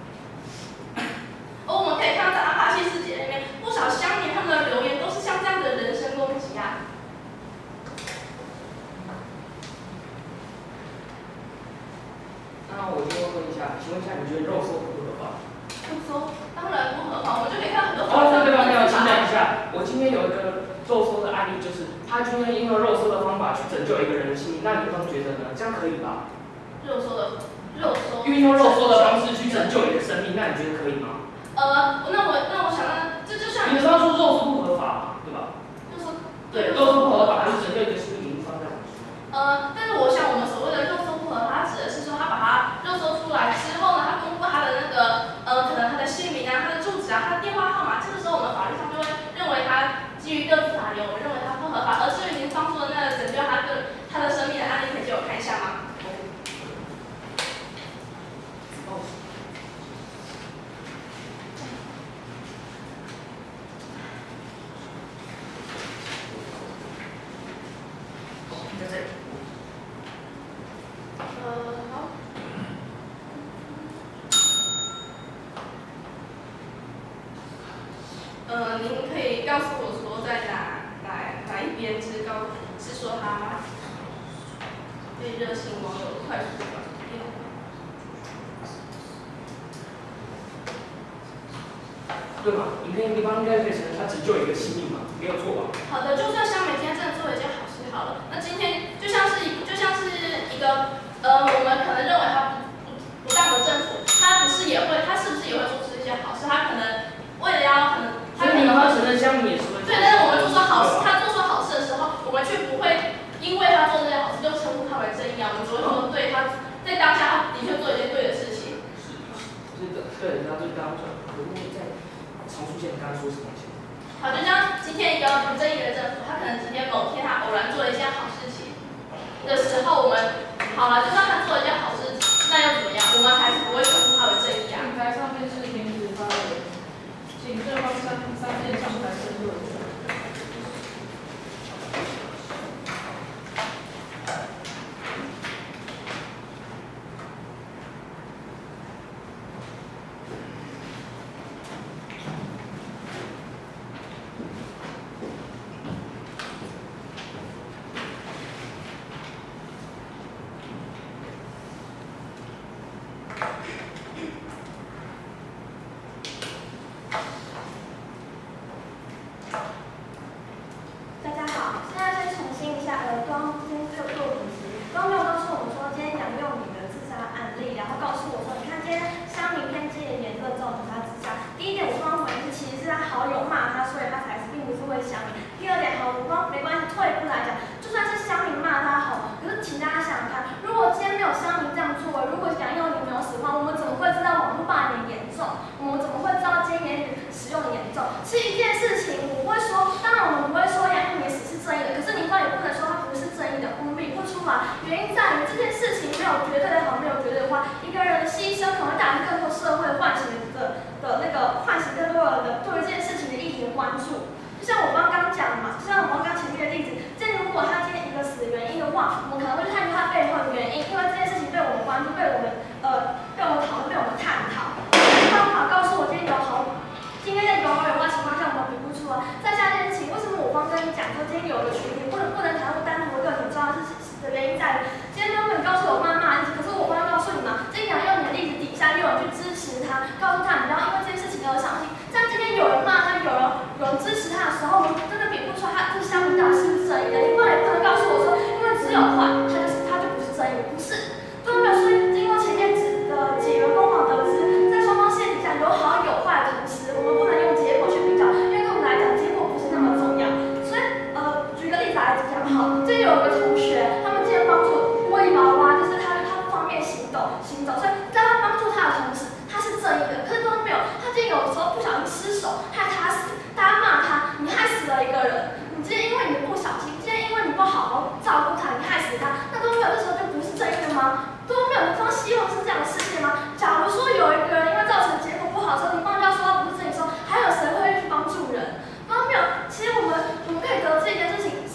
而我们可以看到，在阿帕契事件里面，不少乡民他们的留言都是像这样的人身攻击啊。 那我就问一下，请问一下，你觉得肉搜合不合法？ 肉搜当然不合法，我们就可以看到很多。 哦，对吧？对吧？请等一下，我今天有一个肉搜的案例，就是他今天应用肉搜的方法去拯救一个人的性命，那你们觉得呢？这样可以吧？ 肉搜的肉搜。 运用肉搜的方式去拯救你的生命，那你觉得可以吗？ 呃，那我那我想呢，这就像你刚刚说肉搜不合法，对吧？ 肉搜对，肉搜不合法，就是拯救一个生命，方向。 呃，但是我想我们所谓的肉搜不合法，它指的是说他把它肉搜出来之后呢，他公布他的那个呃，可能他的姓名啊、他的住址啊、他的电话号码，这个时候我们法律上就会认为他基于个资法律，我们认为他不合法。而至于您方说的那个拯救他的他的生命的案例，可以借我看一下吗？ 在这里。 呃，好。呃，您可以告诉我说在哪哪哪一边是告是说他被热心网友快速转变？ 对嘛？影片地方应该可以承认他只救一个性命嘛，没有错吧？ 好的，就算乡民今天真的做了一件好事好了，那今天就像是一就像是一个呃，我们可能认为他不不不当的政府，他不是也会，他是不是也会做出一些好事？他可能为了要可能，他可能他承认乡民也是会。 对，但是我们做出好事，他做出好事的时候，我们却不会因为他做这些好事就称呼他为正义啊，我们只会说对他在当下他的确做一件对的事情。 是，是的，对，然后就刚刚说，如果再重述一下你刚刚说什么东西？ 好，就像今天一个不正义的政府，他可能今天某天他偶然做了一件好事情的时候，我们好了，就算他做了一件好事，那又怎么样？我们还是不会称呼他为正义啊。 请台上面是停止发言，请正方三三辩上台申论。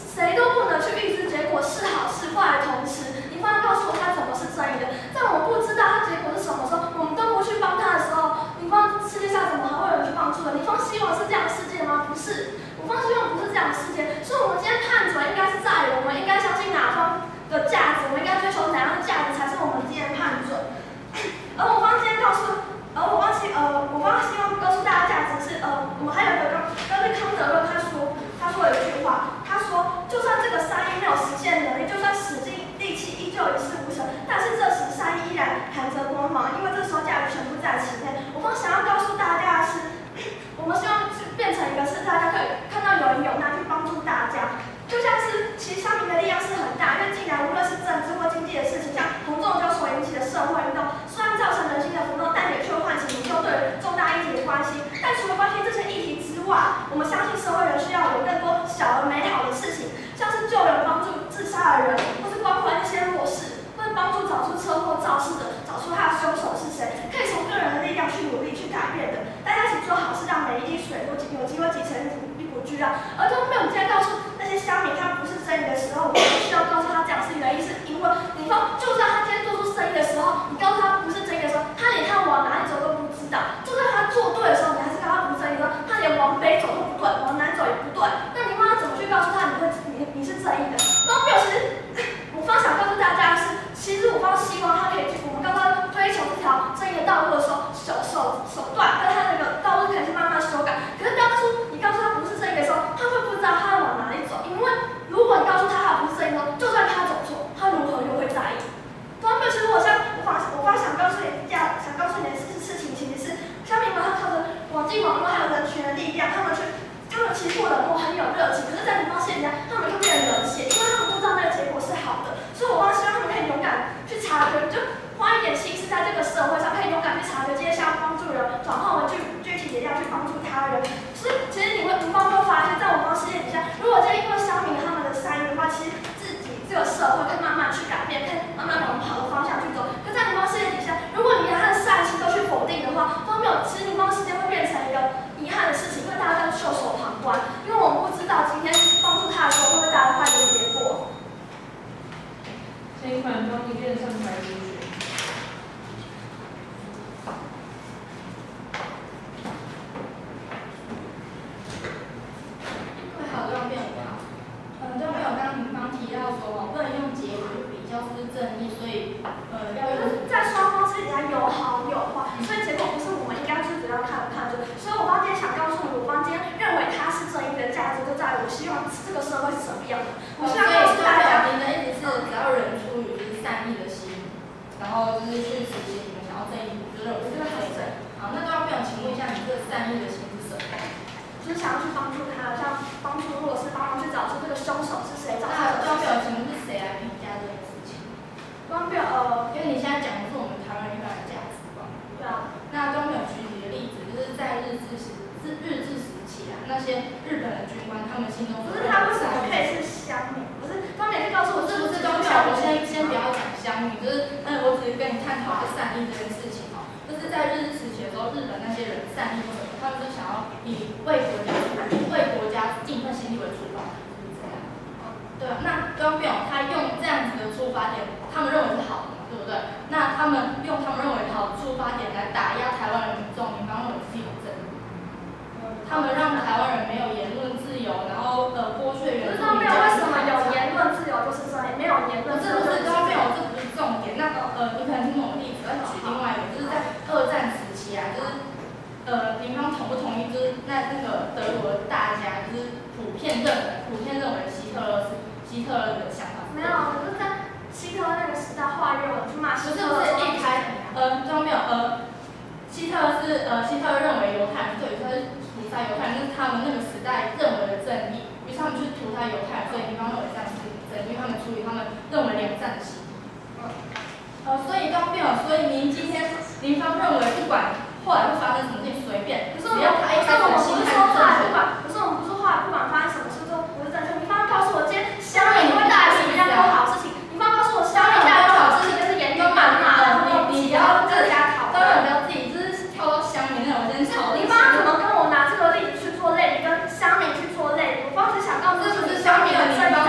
谁都不能去预知结果是好是坏的同时，林芳告诉我他怎么是正义的。在我不知道他结果是什么时候，我们都不去帮他的时候，林芳世界上怎么还会有人去帮助的？林芳希望是这样的世界吗？不是，我方希望不是这样的世界。所以，我们今天判准应该是在于我们应该相信哪方的价值，我们应该追求哪样的价值才是我们今天判准。而我方今天告诉，而我方希呃，我方希望告诉大家价值是呃，我们还有一个刚刚那康德论他说他说了一句话，他说就算这个善意没有实现能力，就算使尽力气依旧一事无成，但是这时善意依然含着光芒，因为这时候价值全部在其内。我方想要告诉大家的是，我们希望变成一个是大家可以看到有人有难去帮助大家。就像是，其实乡民的力量是很大，因为既然无论是政治或经济的事情，像洪仲丘所引起的社会运动，虽然造成人心的浮动，但也却唤起民众对重大议题的关心。但除了关心这些议题之外，我们相信社会人需要有更多小而美好的事情，像是救人、帮助自杀的人，或是关怀那些弱势，或是帮助找出车祸肇事的，找出他的凶手是谁，可以从个人的力量去努力去改变的。大家一起做好事，让每一滴水都有机会挤成一股巨浪。而都没有今天告诉那些乡民他不是正义的时候，我们需要告诉他这样是原因，是因为你方就算他今天做出正义的时候，你告诉他不是正义的时候，他连他往哪里走都不知道；就算他做对的时候，你还是告诉他不是正义的时候，他连往北走都不对，往南走也不对。那你方要怎么去告诉他你会你你是正义的？然后没有，其实我方想告诉大家的是，其实我方希望他可以，我们刚刚追求这条正义的道路的时候，手手手段跟他那个道路可以去慢慢修改。可是当初你告诉他不是正义的时候，他会不知道他要往哪里走，因为如果你告诉他他不是正义的时候，就算他走错，他如何又会在意？对啊，其实我想我方我方想告诉你，想想告诉你的事事情，其实是乡民们他靠着网际网络还有人群的力量，他们去他们其实冷漠很有热情，可是，在你方线下，他们就变得冷血，因为他们不知道那个结果是好的。所以我方希望他们可以勇敢去察觉，就花一点心思在这个社会上，可以勇敢去察觉这些想要帮助人，转化为具具体的力量去帮助他人。所以，其实你会你方会发现，在我方世界底下，如果今天因为乡民他们的善意的话，其实自己这个社会可以慢慢去改变，可以慢慢往好的方向去走。可在你方世界底下，如果你连他的善心都去否定的话，都没有，其实你方世界会变成一个遗憾的事情，因为大家都袖手旁观，因为我们不知道今天帮助他的时候会不会达到坏的结果。 请反方一辩上台质询。 各位好，这样辩论好。嗯，都没有刚刚民方提到说哦，不能用结果去比较是不是正义，所以呃要用在双方之间有好有坏，所以结果不是我们应该最主要看的判断。所以我方今天想告诉你，我方今天认为它是正义的价值，就在于我希望这个社会是什么样的。我希望告诉大家， 您的意思是只要人出于就是善意的心，然后就是去实现你们想要正义，就是我这个很正。好，那都要不想请问一下，你这个善意的心是什么？ 就是想要去帮助他，像帮助或者是帮忙去找出这个凶手是谁，找出那都要不想请问是谁来评价这件事情？ 光表呃， 因为你现在讲的是我们台湾一般的价值观。 对啊。 那都没有举几个例子，就是在日治时日日治时期啊，那些日本的军官他们心中不是他为什么可以是乡民？不是，他们也可以告诉我是不是都没有？我先先不要讲乡民，就是嗯，我只是跟你探讨一下善意这件事情哦。就是在日治时期的时候，日本那些人善意什么，他们就想要以为国家为国家尽一份心力为出发，就是这样。对啊，那刚表他用这样子的出发点，他们认为是好的嘛，对不对？那他们用他们认为好的出发点来打压台湾的民众，民方认为是有正义。他们让台湾人没有言论自由，然后呃剥削原住民。 不知道没有为什么有言论自由就是这样，没有言论自由。 这不是都没有，这不是重点。那呃，你可能听懂我的例子，要举另外一个，就是在二战时期啊，就是呃，民方同不同意？就是那那个德国的大家就是普遍认为，普遍认为希特勒是希特勒的想法。 没有，我是在希特勒那个时代化约文去骂希特勒。 不是不是一开呃，都没有呃，希特勒是呃希特勒认为犹太人对，他是屠杀犹太人，那是他们那个时代认为的正义，于是他们去屠杀犹太人，所以民方认为这样是正义，因为他们出于他们认为良善的心。呃，所以都没有，所以您今天民方认为不管后来会发生什么事情随便，只要他一开始的心态是正确的。 可是我们不是后来不管发生什么事都不是正确，民方告诉我今天乡民会带来什么样的好事情，民方告诉我乡民带来的好事情就是言语谩骂，然后你不要各家讨论， 当然不要自己就是跳到乡民那种先吵。 民方怎么跟我拿这个例子去做类比，跟乡民去做类比？我方只想告诉这不是乡民的，你方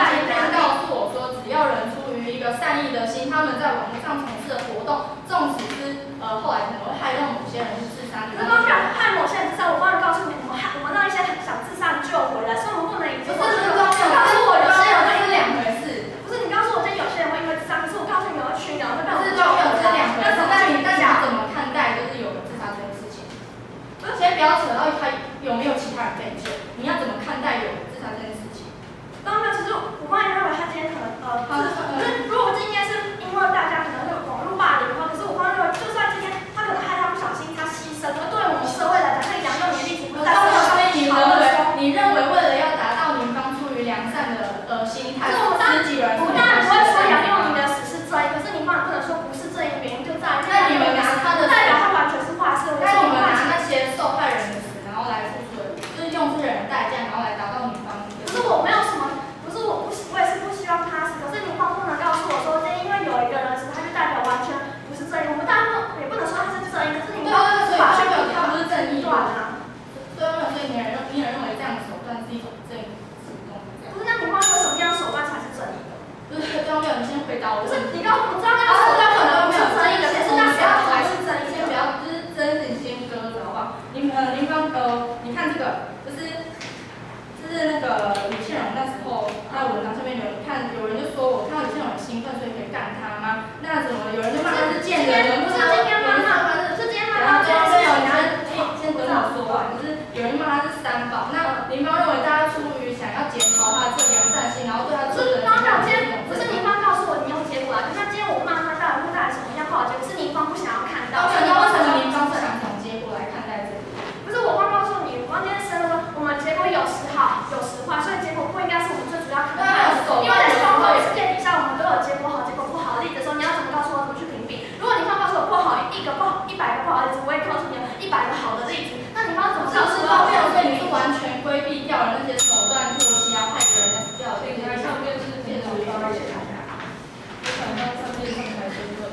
杀这件事情。 当然，其实我妈也认为他今天可能呃，就是如果今天是因为大家可能是网络霸凌的话，可是我妈认为，就算今天他可能害他不小心他牺牲了，对我们社会来讲，这个杨佑宁例子不是在社会上面你认为你认为为了要达到民方出于良善的呃心态， 可是我们当十几人， 我们当然不会说杨佑宁的死是正义，可是你妈不能说不是正义，原因就在于那你们拿他的， 代表他完全是坏事。 那你们拿那些受害人的死，然后来付出的，就是用这些人代价，然后来达到民方。 可是我没有什么，不是我不，我也是不希望他死。可是民方不能告诉我说，今天因为有一个人死，他就代表完全不是正义。我们当然不也不能说他是正义，可是你们对对对， 法律他不是正义对啊。 对啊，所以你也认你也认为这样的手段是一种正义行动？ 不是，那你话说什么样的手段才是正义的？ 不是，对啊，没有，你先回答我。 不是，你刚我知道那个手段可能不是正义的，可是那谁才是正义？ 先不要，就是真理先搁着好不好？林呃林芳呃，你看这个，就是就是那个李倩蓉那时候在文章上面有看，有人就说我看到李倩蓉很兴奋，所以可以干他吗？那怎么有人就骂他是贱人？ 不是今天骂他，是今天骂他。 对啊，对啊，你看，先等我说完，就是有人骂他是三宝，那林芳认为大家出于想要检讨他这良善心，然后对他做人。 方表今天不是林芳告诉我你用结果来，那今天我骂他到底会带来什么样好的结果？是林芳不想要看到。 那为什么林芳不想从结果来看待这个？ 不是我刚告诉你，我刚今天生了，我们结果有时好，有时坏，所以结果不应该是我们最主要看待的。因为在双方世界底下，我们都有结果好、结果不好的例子的时候，你要怎么告诉我怎么去评比？如果你方告诉我不好一个不好，一百个不好的例子，我也告诉你有一百个好的例子，那你方怎么告诉我？ 所以你是完全规避掉了那些手段或者要害别人死掉的。 应该上面是电脑方面，我想到上面上台争论。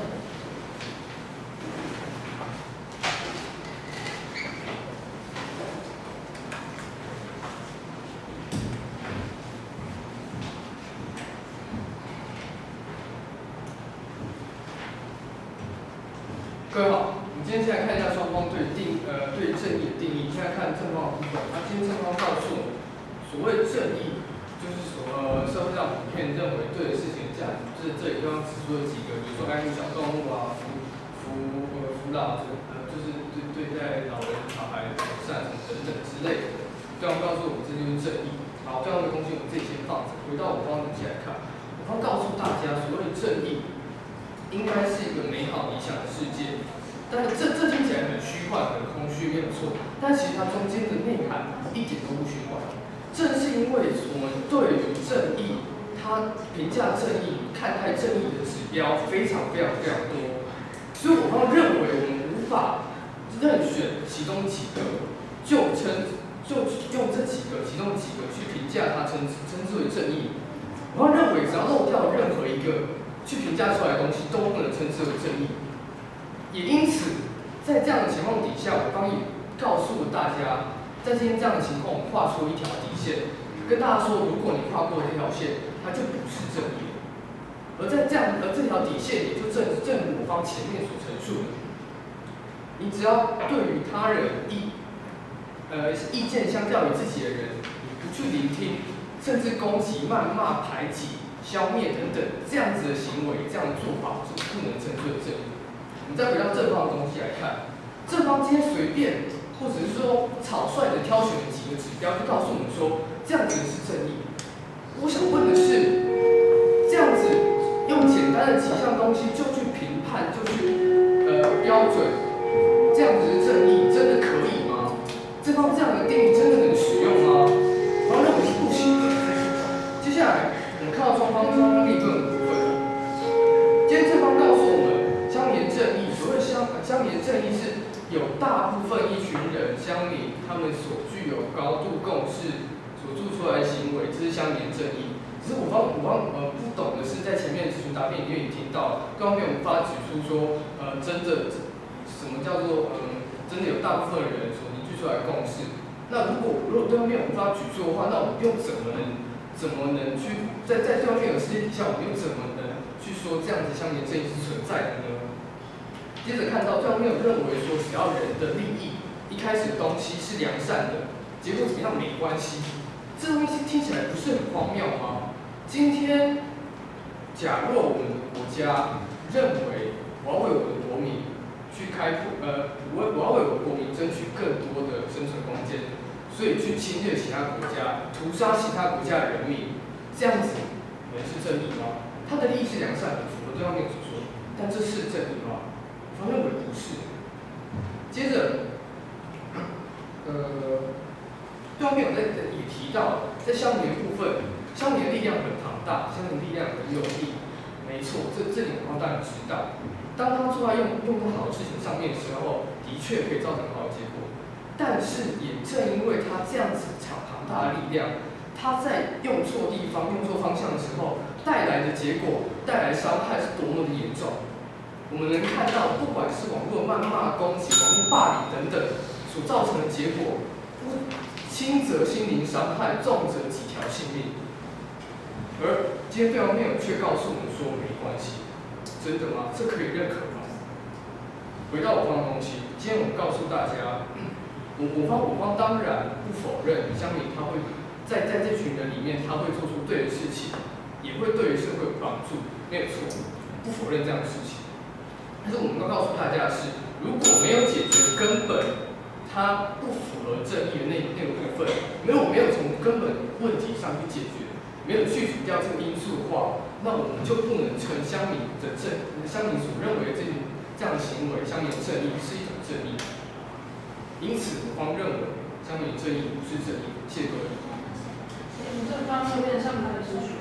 各位好，我们今天先来看一下双方对定呃对正义的定义。现在看正方的部分，那今天正方告诉我们，所谓正义就是所呃社会上普遍认为对的事情的价值，就是这里刚刚指出了几个，比如说爱护小动物啊，扶扶呃辅导呃就是对对待老人小孩友善等等之类的。对方告诉我们这就是正义。好，这样的东西我们自己先放着，回到我方仔细来看，我方告诉大家，所谓的正义。应该是一个美好理想的世界，但是这这听起来很虚幻、很空虚，没有错。但其实它中间的内涵一点都不虚幻。正是因为我们对于正义，它评价正义、看待正义的指标非常非常非常多，所以我方认为我们无法任选其中几个，就称就用这几个其中几个去评价它称称之为正义。我方认为只要漏掉任何一个。去评价出来的东西都不能称之为正义，也因此，在这样的情况底下，我刚也告诉了大家，在今天这样的情况，我们画出一条底线，跟大家说，如果你跨过这条线，它就不是正义了。而在这样，而这条底线也就正正如我方前面所陈述的，你只要对于他人意呃意见相较于自己的人，你不去聆听，甚至攻击、谩骂、排挤。消灭等等这样子的行为，这样的做法是不能称之为正义。我们再回到正方的东西来看，正方今天随便或者是说草率的挑选了几个指标，就告诉我们说这样子是正义。我想问的是，这样子用简单的几项东西就去评判，就去呃标准，这样子的正义真的可以吗？正方这样的定义真的能使用吗？我认为是不行的。接下来。我们看到双方双方立论的部分，今天正方告诉我们，乡民正义，所谓乡乡民正义是有大部分一群人乡民他们所具有高度共识所做出来的行为，这是乡民正义。只是我方我方呃不懂的是，在前面的咨询答辩里面也听到，对方没有无法指出说，呃，真的什么叫做呃真的有大部分人所凝聚出来的共识。那如果如果对方没有无法举出的话，那我们又怎么能？怎么能去在在这方面的世界底下，我们又怎么能去说这样子乡民正义是存在的呢？接着看到对方没有认为说，只要人的利益一开始的东西是良善的，结果怎么样没关系。这东西听起来不是很荒谬吗？今天假若我们的国家认为我要为我的国民去开拓，呃，我我要为我的国民争取更多的生存空间。 所以去侵略其他国家，屠杀其他国家的人民，这样子能是正义吗？他的利益是良善的，符合对方面所说，但这是正义吗？我认为不是。接着，呃，对方面有在也提到，在乡民部分，乡民的力量很庞大，乡民力量很有力，没错，这这点我当然知道。当他做在用用在好的事情上面的时候，的确可以造成好的结果。但是也正因为他这样子强庞大的力量，他在用错地方、用错方向的时候，带来的结果、带来的伤害是多么的严重。我们能看到，不管是网络谩骂、攻击、网络霸凌等等所造成的结果，轻则心灵伤害，重则几条性命。而今天对方辩友却告诉我们说没关系。真的吗？这可以认可吗？回到我方的东西，今天我们告诉大家，我我方我方当然不否认乡民他会在在这群人里面他会做出对的事情，也会对于社会有帮助，没有错，不否认这样的事情。但是我们要告诉大家的是，如果没有解决根本，它不符合正义的那那个部分，没有没有从根本问题上去解决，没有去除掉这个因素的话。那我们就不能称乡民的正，乡民所认为的这种这样的行为，乡民的正义是一种正义。因此，我方认为乡民的正义不是正义。谢谢各位。 行政方面面上台的咨询。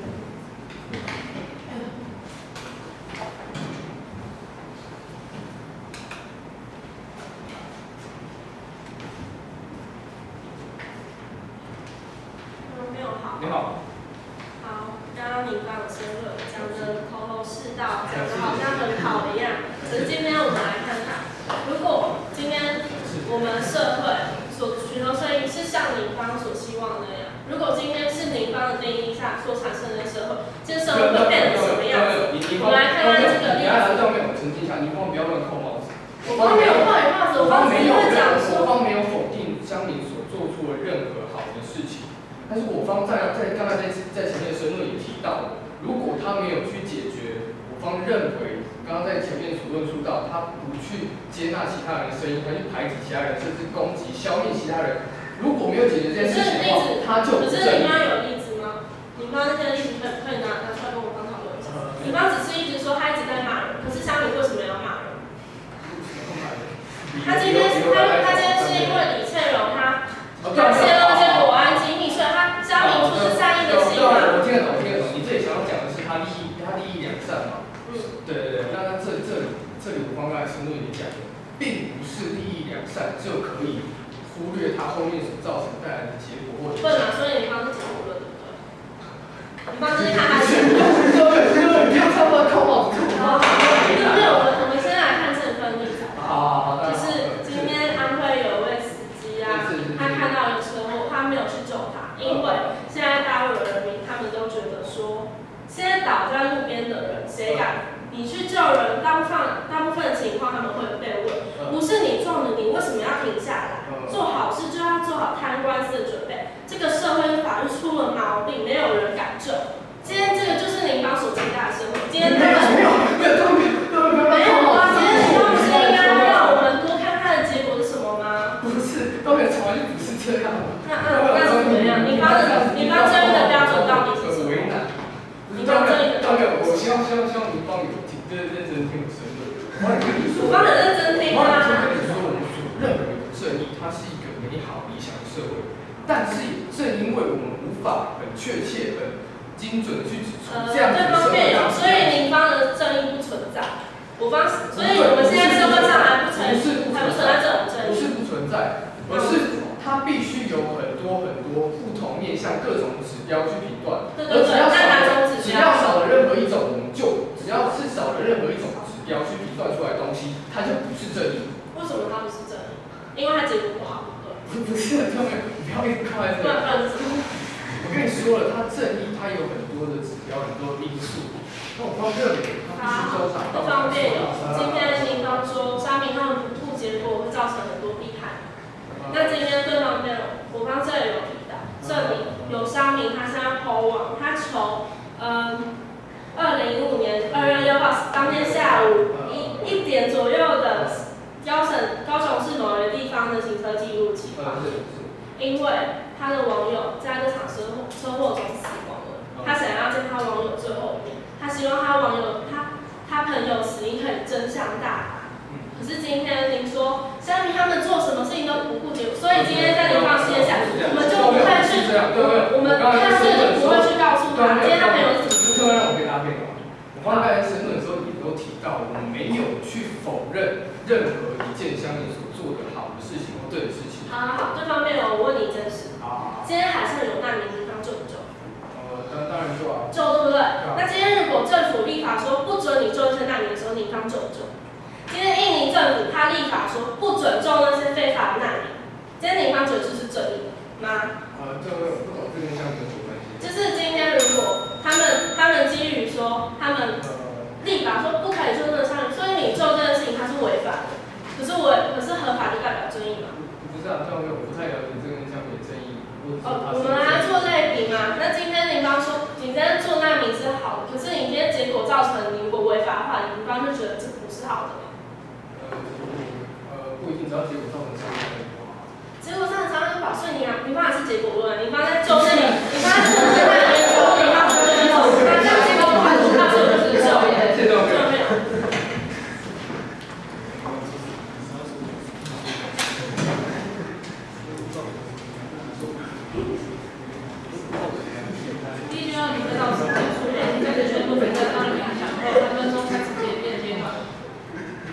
没有好。 你好。 好，刚刚你帮我先论讲的头头是道，讲的好像很好一样。可是今天我们来看看，如果今天我们社会所寻求正义是像你方所希望的那样，如果今天是你方的定义下所产生的社会，这社会会变成什么样子？我们来看看这个例子。 等下，没有澄清一下，你方不要乱扣帽子。 我方没有扣你帽子，我方只是会讲说， 我方没有否定乡民所做出的任何好的事情。但是我方在在刚才在在前面的申论也提到了，如果他没有去解决，我方认为刚刚在前面所论述到，他不去接纳其他人的声音，他去排挤其他人，甚至攻击、消灭其他人。如果没有解决这件事情的话，他就不可是你方有例子吗？你方那些例子可以可以拿拿出来跟我方讨论一下。你方只是一直说他一直在骂人，可是乡民为什么要骂人？他今天他他今天是因为李倩蓉他他泄露一些国安机密，所以他乡民出自善意的心嘛。 我听得懂，我听得懂。你这里想要讲的是他利益，他利益良善嘛？嗯。对对对，那那这这里这里我方刚才申论也讲了，并不是利益良善就可以忽略他后面所造成带来的结果或者。 不能，所以你方是结果论，对不对？你方就是看他结果。 对对对，不要差不多扣帽子，扣帽子。 对不对？我们我们先来看这份例子。 好好好。 就是今天安徽有位司机啊，他看到一个车祸，他没有去救他，因为现在大陆的人民他们都觉得说，现在倒在路边的人谁敢？你去救人，大部分大部分情况他们会被问，不是你撞的，你为什么要停下来？做好事就要做好摊官司的准备。这个社会法律出了毛病，没有人敢救。今天这个就是您刚所期待的生活。今天他们没有没有没有啊！今天你刚不是应该让我们多看看的结果是什么吗？ 不是，都没有从来就不是这样。 那那那是怎么样？你方的你方正义的标准到底是什么？ 为难。 你方正义的标准。 我希望希望希望你帮你挺认认真听我申论。 我帮你认真听啊。 我跟你说，我们所认为的正义，它是一个美好理想的社会，但是也正因为我们无法很确切、很精准的去指出这样子的社会， 所以您方的正义不存在。我方，所以我们现在社会上还不存，还不存在这种正义。 不是不存在，而是它必须有很多很多不同面向各种指标去评断。 对对对，那哪种指标？ 只要少了任何一种，我们就只要是少了任何一种指标去评断出来的东西，它就不是正义。 为什么它不是正义？因为它结果不好。 不不是，他们不要一直靠在这里。我跟你说了，它正义它有很多的指标，很多的因素。那我方认为，它必须都达到。 不方便有，今天您方说商民他们不顾结果会造成很多弊害。那今天对方面，我方这里有提到，这里有商民他现在 po 网，他从嗯二零一五年二月六号当天下午一一点左右的高省高雄市某一个地方的行车记录器，因为他的网友在这场车祸车祸中死亡了，他想要见他网友最后一面，他希望他网友他他朋友死因可以真相大白。可是今天您说，虾米他们做什么事情都不顾结果，所以今天在您放心下，我们就不会去，我们看这就不会去告诉他，今天他朋友是怎么。 让我可以搭配吗？我刚才申论的时候也都提到，我们没有去否认任何一件香米所做的好的事情或对的事情。 好好好，这方面我问你一件事。 好。 今天海上有难民，你方救不救？ 呃，当当然救啊。 救对不对？那今天如果政府立法说不准你救这些难民的时候，你方救不救？今天印尼政府他立法说不准救那些非法的难民，今天你方觉得这是正义吗？ 呃，这个不懂，这跟香米有什么关系？ 就是今天如果他们他们基于说他们立法说不可以救这个商人，所以你做这件事情它是违法的，可是我可是合法就代表正义嘛？ 不是啊，这样我不太了解这跟香米的正义。 哦，我们来做类比嘛。那今天林方说你今天做难民是好的，可是你今天结果造成你如果违法的话，林方就觉得这不是好的。 呃，不一定，只要结果造成伤害就好。 结果造成伤害就保所以你啊，林方还是结果论，林方在救那里，林方在救那难民的时候，林方是这种，他这样结果不好，他做的是救耶，救没有。 第一句要你知道什么？出现在这全部每个当影响后，三分钟开始结变阶段。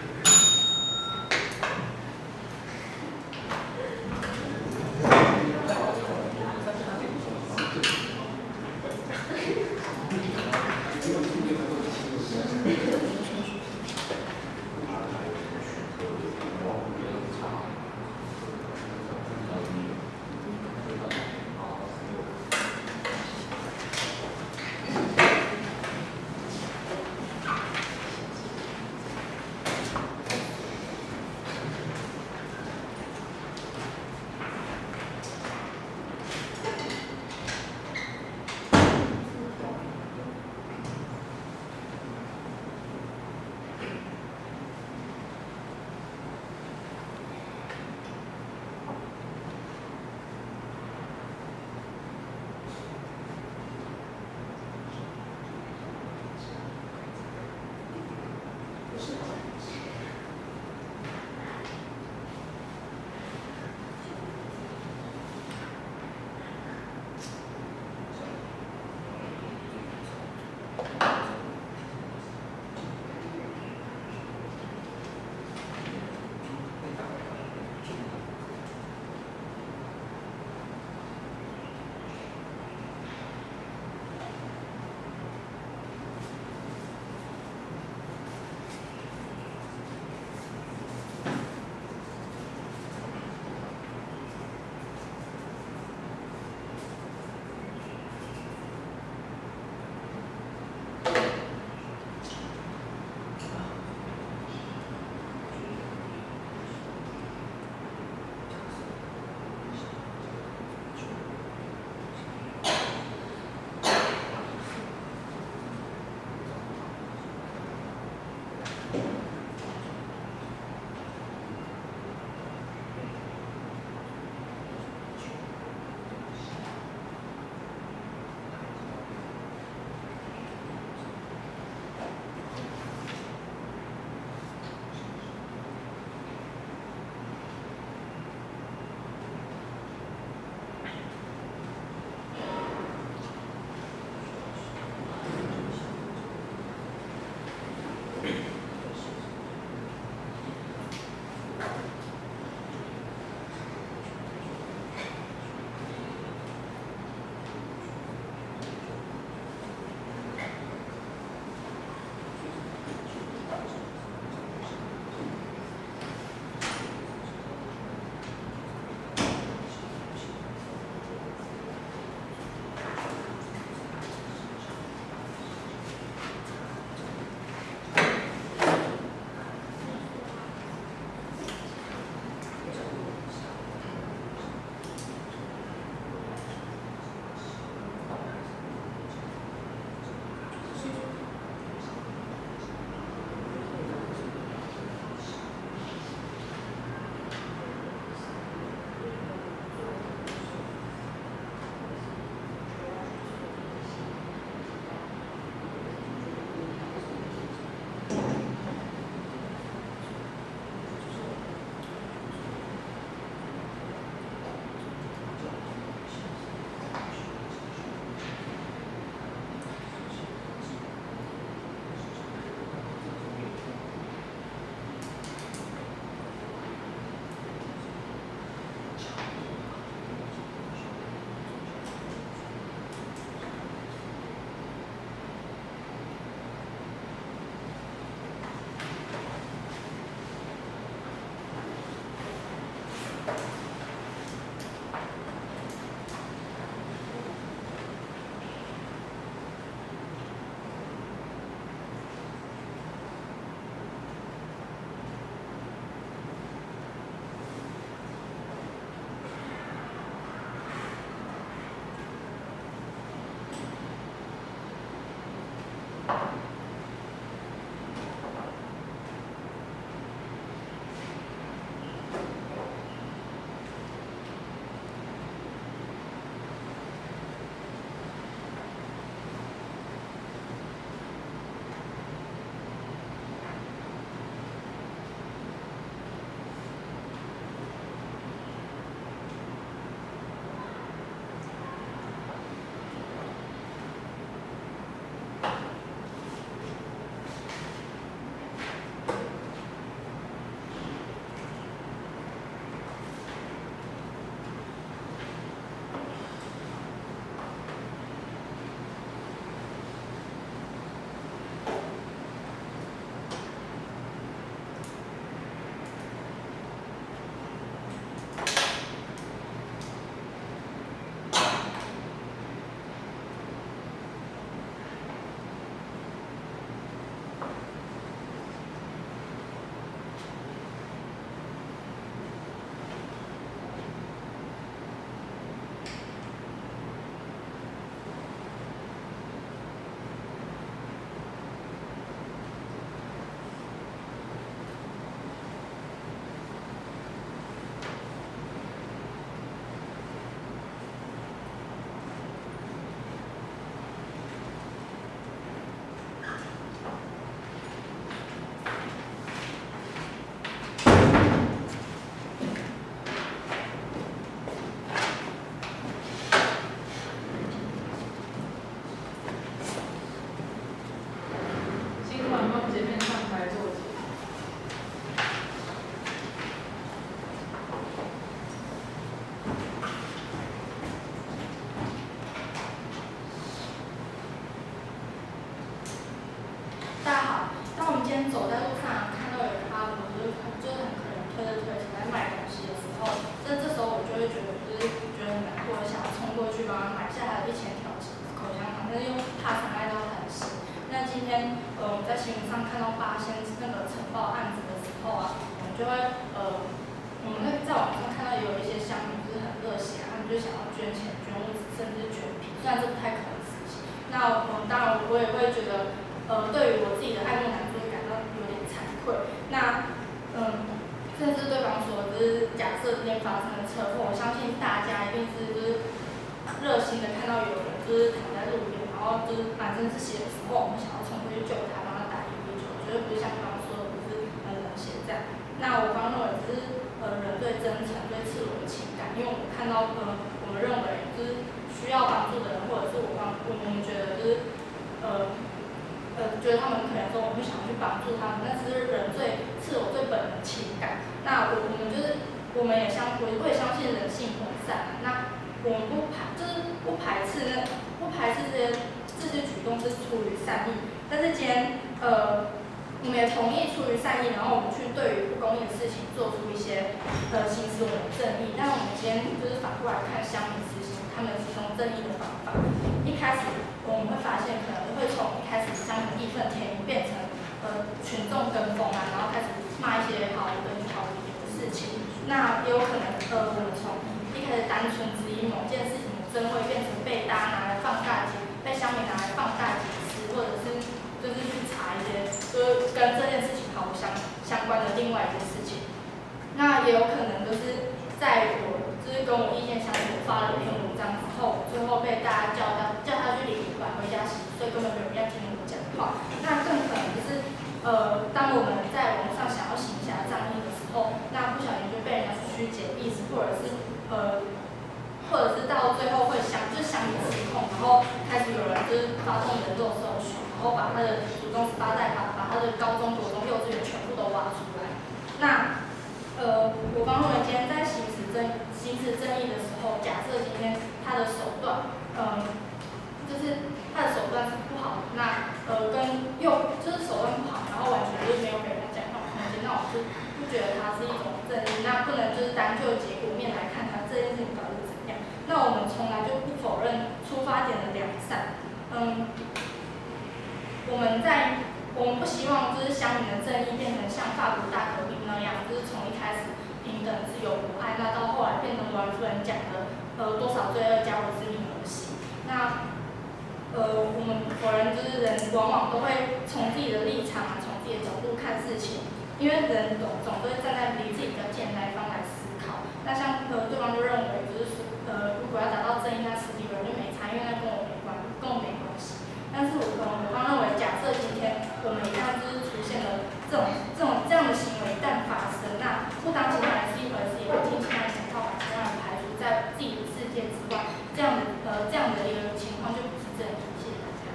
一千条口香糖，但是又怕伤害到他的心。那今天呃我们在新闻上看到八仙那个呈报案子的时候啊，我们就会呃我们会在网上看到有一些乡民就是很热血，他们就想要捐钱、捐物资，甚至捐皮，虽然这不太可能实现。那我们当然我也会觉得，呃，对于我自己的爱慕男就会感到有点惭愧。那嗯，甚至对方说，就是假设今天发生了车祸，我相信大家一定是就是热心的看到有人就是躺在路边，然后就是满身是血的时候，我们想要冲过去救他，帮他打一一九，绝对不是像刚刚说的，不是很冷血这样。那我刚认为只是呃人对真诚、对赤裸的情感，因为我们看到呃我们认为就是需要帮助的人，或者是我帮我们觉得就是呃呃觉得他们可怜的时候，我们会想要去帮助他们，那只是人最赤裸、最本能的情感。那我我们就是我们也相我会相信人性本善，那我们不排就是不排斥那不排斥这些这些举动是出于善意，但是今天呃。我们也同意出于善意，然后我们去对于不公义的事情做出一些呃行使我们的正义。但是我们今天就是反过来看乡民实行他们实行正义的方法。一开始我们会发现，可能会从一开始乡民义愤填膺变成呃群众跟风啊，然后开始骂一些毫无根据、毫无理由的事情。那也有可能呃我们从一开始单纯质疑某件事情的真伪，变成被大家拿来放大解，被乡民拿来放大解释，或者是就是去查一些就是跟这件事情毫无相相关的另外一件事情。那也有可能就是在我就是跟我意见相左，发了一篇文章之后，最后被大家叫他叫他去领五百回家洗，所以根本没有人要听我讲话。那更可能就是呃，当我们在网上想要行侠仗义的时候，那不小心就被人家曲解意思，或者是呃。或者是到最后会想就是想你失控，然后开始有人就是发动人肉搜寻，然后把他的祖宗十八代把把他的高中、国中、幼稚园全部都挖出来。那呃，我方认为今天在行使正行使正义的时候，假设今天他的手段，嗯、呃，就是他的手段是不好的，那呃跟又就是手段不好，然后完全就是没有给人家讲话空间，那我是不觉得它是一种正义，那不能就是单就结果面来看它这件事情到底是怎样。那我们从来就不否认出发点的良善，嗯，我们在我们不希望就是乡民的正义变成像法国大革命那样，就是从一开始平等、自由、博爱，那到后来变成王夫人讲的呃多少罪恶加我之名而行。那呃我们否认就是人往往都会从自己的立场啊，从自己的角度看事情，因为人总总都会站在离自己比较近的那一方来思考。那像呃对方就认为就是说。呃，如果要达到正义，那十几个人就没差，因为那跟我没关，跟我没关系。但是我可能我方认为，假设今天我们一旦就是出现了这种这种这样的行为一旦发生，那不当其他人是一回事，也不听其他人讲话，把其他人排除在自己的世界之外，这样的呃这样的一个情况就不是正义。谢谢大家。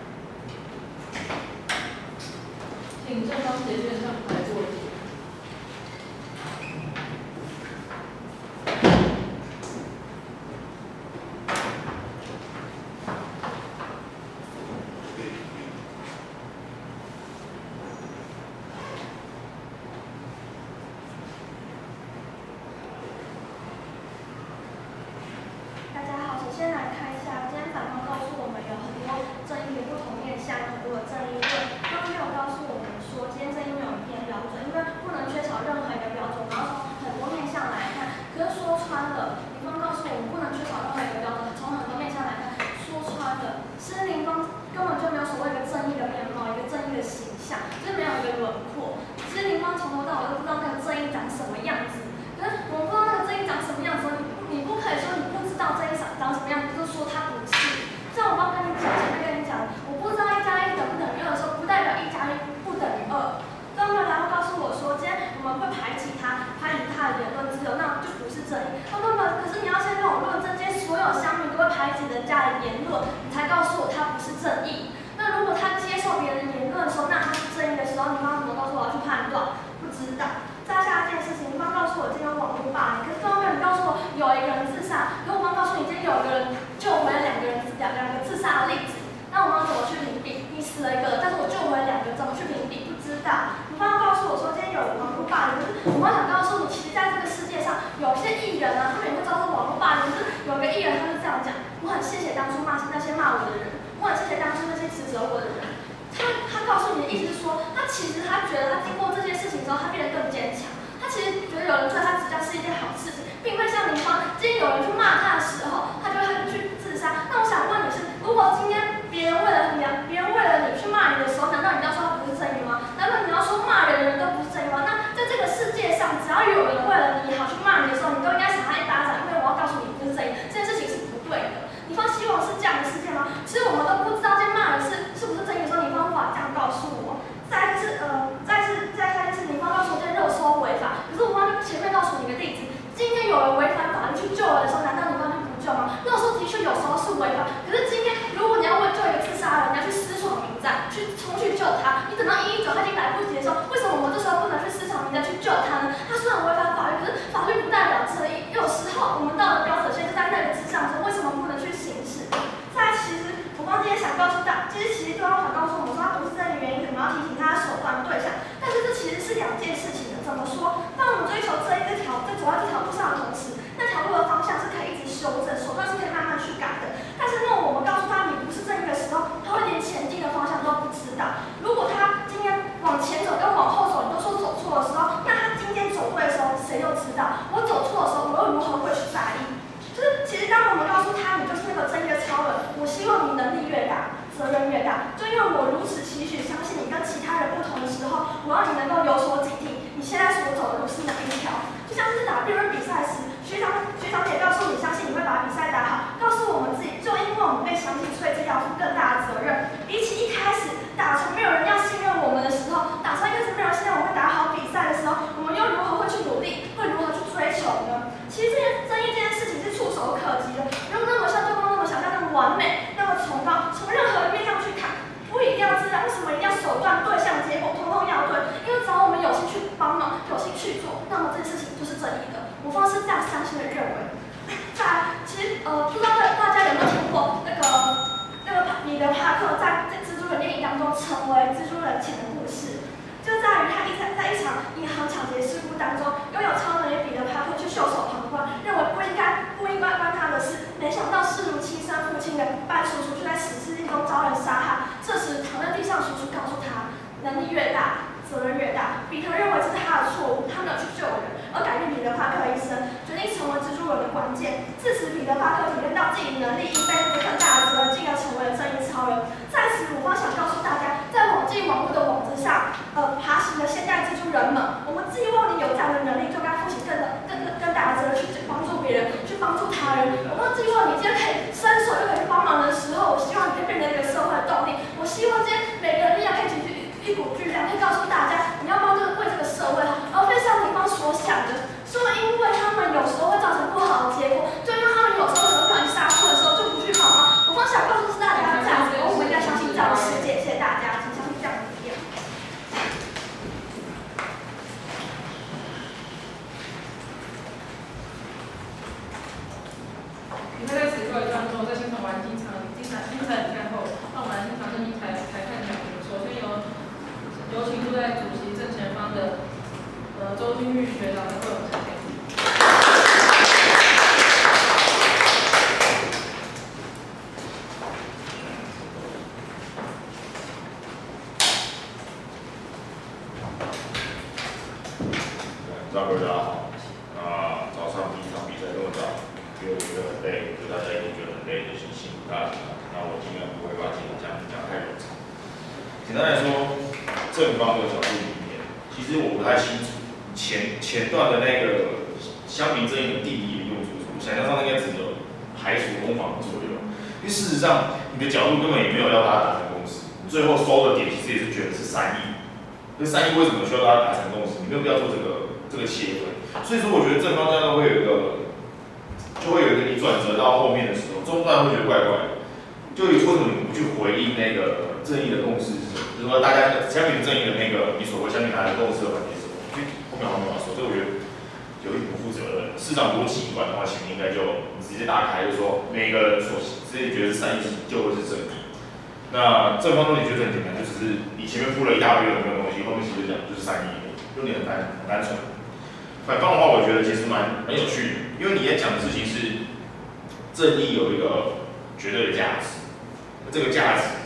请正方结卷上台作解。 先来看一下，今天反方告诉我们有很多正义的不同面向，很多的正义论。他们没有告诉我们说，今天正义没有一定的标准，因为不能缺少任何一个标准，然后从很多面向来看。可是说穿了，林方告诉我们不能缺少任何一个标准，从很多面向来看，说穿了，其实林方根本就没有所谓一个正义的面貌，一个正义的形象，就是没有一个轮廓。其实林方从头到尾都不知道那个正义长什么样子。可是我们不知道那个正义长什么样子，你不可以说你不知道正义长长什么样子，就是说它不是。这样我刚跟你讲，前面跟你讲，我不知道一加一等不等于二的时候，不代表一加一不等于二。当然，然后告诉我说，今天我们会排挤他，排挤他的言论自由，那就不是正义。那么，可是你要先让我论证，今天所有乡民都会排挤人家的言论，你才告诉我他不是正义。那如果他接受别人言论的时候，那他是正义的时候，你刚刚怎么告诉我要去判断？不知道。再下一件事情，你刚告诉我今天网络霸凌，可是刚刚你告诉我有一个人自杀，可我刚告诉你今天有一个人救回了两个人两两个自杀的例子，那我们要怎么去评比？你死了一个，但是我救回了两个，怎么去评比？不知道。你刚刚告诉我说今天有网络霸凌，可是我刚想告诉你，其实在这个世界上有些艺人啊，他们也会遭受网络霸凌，可是有个艺人他是这样讲，我很谢谢当初骂那些指责我的人，他他告诉你的意思是说，他其实他觉得他经过这件事情之后，他变得更坚强。他其实觉得有人对他指教是一件好事情，并会像林芳，今天有人去骂他的时候，他就会去自杀。那我想问你是，如果今天别人为了你，别人为了你去骂你的时候，难道你要说他不是正义吗？难道你要说骂人的人都不是正义吗？那在这个世界上，只要有人为了你好去骂你的时候，你都应该赏他一巴掌，因为我要告诉你不是正义，这件事情是不对的。你方希望是这样的事件吗？其实我们都不知道，今天骂人是是不是正义的时候，你方无法这样告诉我。再一次，呃，再次，再下一次，你方告诉我今天肉搜违法，可是我方前面告诉你个例子，今天有人违反法律去救人的时候，难道你方就不救吗？肉搜的确有时候是违法，可是今天如果你要为救一个自杀人，你要去私闯民宅，去冲去救他，你等到一一九他已经来不及的时候，为什么我们这时候不能去私闯民宅去救他呢？他虽然违反法律，可是法律不代表正义，有时候我们到了标准线就在那个之上，为什么不能去行使？再其实我方今天想告诉大，其实其实对方想告诉我们说他不是正义原因，可能要提醒他的手段对象，但是这其实是两件事情的。怎么说？当我们追求正义这条，在走在这条路上的同时，那条路的方向是可以一直修正，手段是可以慢慢去改的。但是如果我们告诉他你不是正义的时候，他会连前进的方向都不知道。如果他今天往前走跟往后走，你都说走错的时候，那他今天走对的时候，谁又知道？我走错的时候，我又如何会去在意？就是其实当我们告诉他你就是那个正义的超人，我希望你能力越大，责任越大。就因为我如此期许，相信你跟其他人不同的时候，我要你能够有所警惕。你现在所走的路是哪一条？就像是打辩论比赛时，学长学长姐告诉你，相信你会把比赛打好，告诉我们自己，就因为我们被相信，所以这要负更大的责任。比起一开始打从没有人要信任我们的时候，打从一开始没有人信任我们会打好比赛的时候，我们又如何会去努力，会如何去追求呢？其实这件正义这件事情是触手可及的，没有那么像对方那么想象那么完美，那么崇高，从任何面向去看，不一定要知道为什么一定要手段、对象、结果通通要对，因为只要我们有心去帮忙，有心去做，那么这件事情就是正义的。我方是这样相信的认为。在其实呃，不知道大家有没有听过那个那个彼得帕克在在蜘蛛人电影当中成为蜘蛛人前的故事，就在于他一在在一场银行抢劫事故当中，拥有超能力彼得帕克却袖手旁观，认为不应该不应该关他的事，没想到视如亲生父亲的班叔叔却在史事件中遭人杀害。这时躺在地上，叔叔告诉他，能力越大，责任越大。彼得认为这是他的错误，他没有去救人，而改变彼得帕克的一生，决定成为蜘蛛人的关键。自此，彼得帕克体验到自己能力应背负更大的责任，进而成为了正义超人。在此，我方想告诉大家，在网际网络的网子上，呃，爬行的现代蜘蛛人们，我们寄望你有这样的能力，就该负起更更更更大的责任，去帮助别人，去帮助他人。我们寄望你今天可以伸手又可以去帮忙的时候，我希望你可以变成一个社会的动力。我希望今天每个人力量可以集聚一股巨量，可以告诉大家，你要帮助为这个社会好，而非像你方所想的，说因为他们有时候会造成不好的结果，就因为他们有时候可能不小心杀错的时候就不去帮忙。我方想告诉大家的价值，我们应该相信这样的世界。谢谢大家，请相信这样的力量。 比赛在此告一段落，在欣赏完精彩、精彩、精彩比赛后，让我们来欣赏正义裁裁判奖。首先由有请坐在主席正前方的呃周金玉学长的会有裁判。 各位大家好，啊，早上第一场比赛这么早，给我觉得很累，就大家一定觉得很累，就辛辛苦大家。那我尽量不会把今天讲讲太冗长。简单来说，正方的角度里面，其实我不太清楚前前段的那个乡民正义的定义用处，我想象上应该只有排除攻防的作用，因为事实上你的角度根本也没有要大家达成共识，你最后收的点其实也是觉得是善意。那善意为什么需要大家达成共识？你没有必要做这个。这个切分，所以说我觉得正方大概会有一个，就会有一个你转折到后面的时候，中段会觉得怪怪的，就为什么你不去回应那个正义的共识是什么？就是说大家相比正义的那个你所谓相比他的共识的环节是什么？就后面后面我要说，所以我觉得有一点不负责任。市场如果习惯的话，前面应该就直接打开，就说每个人所自己觉得是善意就会是正义。那正方说你觉得很简单，就只是你前面铺了一大堆有没有东西，后面其实讲就是善意，就你很单很单纯。反方的话，我觉得其实蛮蛮有趣的，因为你在讲的事情是正义有一个绝对的价值，这个价值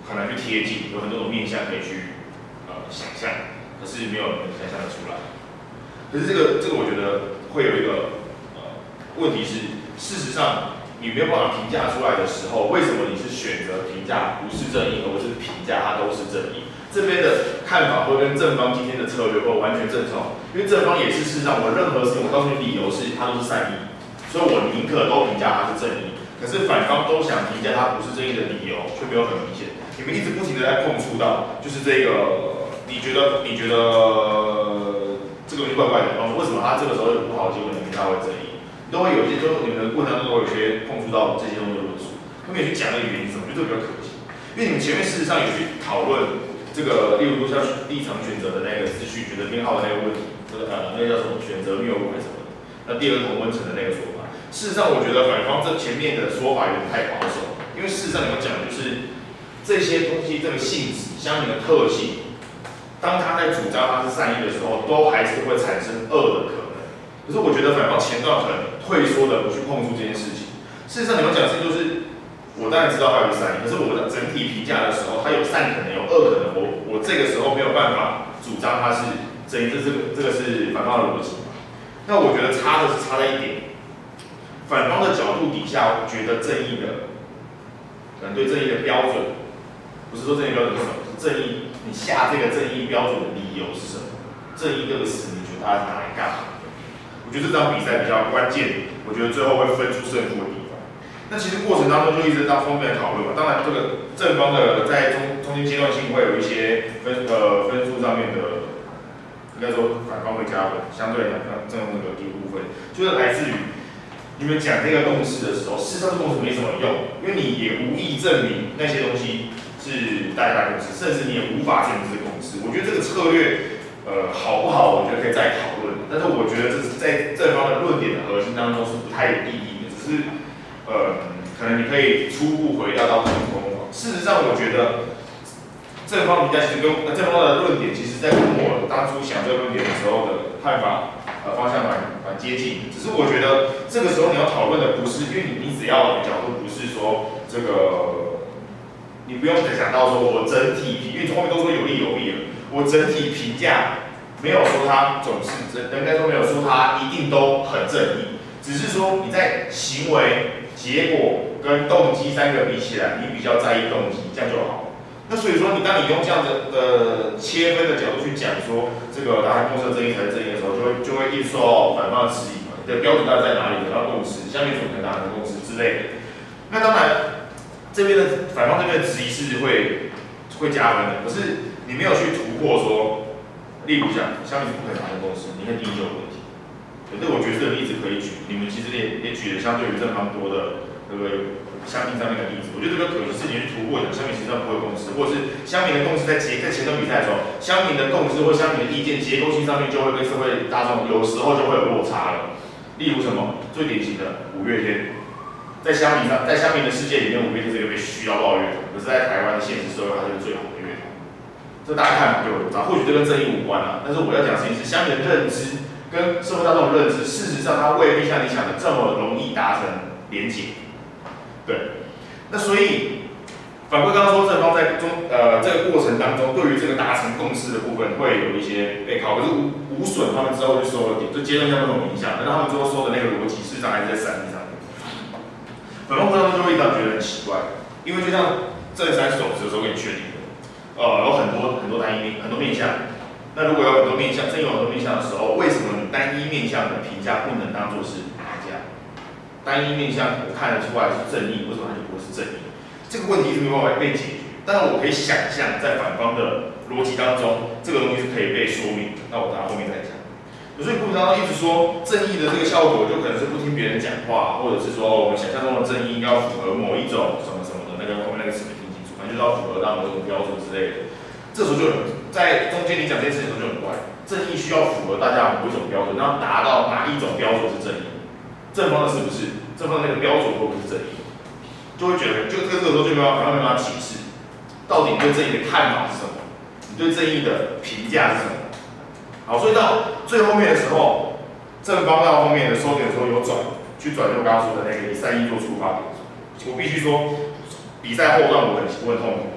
很难去贴近，有很多种面向可以去呃想象，可是没有人想象得出来。可是这个这个我觉得会有一个呃问题是，事实上你没有办法评价出来的时候，为什么你是选择评价不是正义，而不是评价它都是正义？这边的看法会跟正方今天的策略会完全正冲，因为正方也是事实上我任何事情我告诉你理由是它都是善意，所以我宁可都评价它是正义。可是反方都想评价它不是正义的理由，却没有很明显。你们一直不停的在碰触到，就是这个，你觉得你觉得这个东西怪怪的，哦，为什么他这个时候有不好的结果，你评价会正义？都会有一些，就你们的过程当中都有一些碰触到这些东西的论述，他们也去讲那个原因是什么，我觉得这个比较可惜。因为你们前面事实上有去讨论这个，例如说像立场选择的那个秩序、选择编号的那个问题，这个呃那个叫什么选择谬误还是什么的，那第二同温层的那个说法。事实上，我觉得反方这前面的说法有点太保守，因为事实上你们讲的就是这些东西这个性质、相应的特性，当他在主张他是善意的时候，都还是会产生恶的可能。可是我觉得反方前段很退缩的不去碰触这件事情。事实上，你们讲的事情就是，我当然知道他有善意，可是我的整体评价的时候，他有善可能有恶可能，我我这个时候没有办法主张他是正义，这这个这个是反方的逻辑嘛？那我觉得差的是差在一点。反方的角度底下，觉得正义的，可能对正义的标准，不是说正义标准是什么，是正义，你下这个正义标准的理由是什么？正义这个词，你觉得它是拿来干嘛的？我觉得这场比赛比较关键，我觉得最后会分出胜负的地方。那其实过程当中就一直当方面的讨论嘛，当然这个正方的在中中间阶段性会有一些分呃分数上面的，应该说反方会加分，相对来讲正方那个一部分，就是来自于。你们讲这个共识的时候，事实上这共识没什么用，因为你也无意证明那些东西是大家的共识，甚至你也无法证明是共识。我觉得这个策略，呃，好不好？我觉得可以再讨论。但是我觉得这是在正方的论点的核心当中是不太有意义的，只是，呃，可能你可以初步回到到不同攻防。事实上，我觉得正方评价其实跟正方的论点，其实在跟我当初想这个论点的时候的看法。呃，方向蛮蛮接近，只是我觉得这个时候你要讨论的不是，因为你你只要的角度不是说这个，你不用想到说我整体评，因为后面都说有利有弊了，我整体评价没有说它总是真，应该说没有说它一定都很正义，只是说你在行为、结果跟动机三个比起来，你比较在意动机，这样就好。那所以说，你当你用这样的的切分的角度去讲说这个达成共识正义才是正义的时候，就会就会一直说哦，反方的质疑嘛，你的标准到底在哪里？得到共识，下面怎么能达成共识之类的。那当然，这边的反方这边的质疑是会会加分的，可是你没有去突破说，例如讲，下面是不可能达成共识，你看第一就有问题。这我觉得这个例子可以举，你们其实也也举了相对于正方多的这个。香民上面的例子，我觉得这个可能是你去突破讲香民实际上不会共识，或者是香民的共识在结在前段比赛的时候，香民的共识或香民的意见结构性上面就会跟社会大众有时候就会有落差了。例如什么最典型的五月天，在香民上，在香民的世界里面，五月天是一个被虚到爆的乐团，可是在台湾的现实社会，它就是最好的乐团。这大家看法就有落差，或许这跟正义无关啊，但是我要讲的事情是香民的认知跟社会大众的认知，事实上它未必像你想的这么容易达成连结。对，那所以反过刚刚说正方在中呃这个过程当中，对于这个达成共识的部分会有一些被考，可是无无损他们之后去收了点，就阶段性不同影响，但是他们最后收的那个逻辑，事实上还是在闪力上面。反方当中就会一直觉得很奇怪，因为就像正三守则的时候给你确定的，呃有很多很多单一面很多面向，那如果有很多面向，真有很多面向的时候，为什么你单一面向的评价不能当做是评价？单一面向我看得出来是正义，为什么它就不会是正义？这个问题是没有办法被解决。当然，我可以想象在反方的逻辑当中，这个东西是可以被说明的。那我等下后面再讲。所以过程当中一直说正义的这个效果，就可能是不听别人讲话，或者是说我们想象中的正义应该要符合某一种什么什么的那个后面那个词没听清楚，反正就是要符合到某种标准之类的。这时候就很在中间你讲这件事情的时候就很怪，正义需要符合大家某一种标准，然后达到哪一种标准是正义？正方的是不是？正方的那个标准会不会是正义？就会觉得，就这个时候就没有办法没办法解释，到底你对正义的看法是什么？你对正义的评价是什么？好，所以到最后面的时候，正方到后面的收点的时候有转，去转就我刚刚说的那个以善意做出发点。我必须说，比赛后段我很我很痛苦，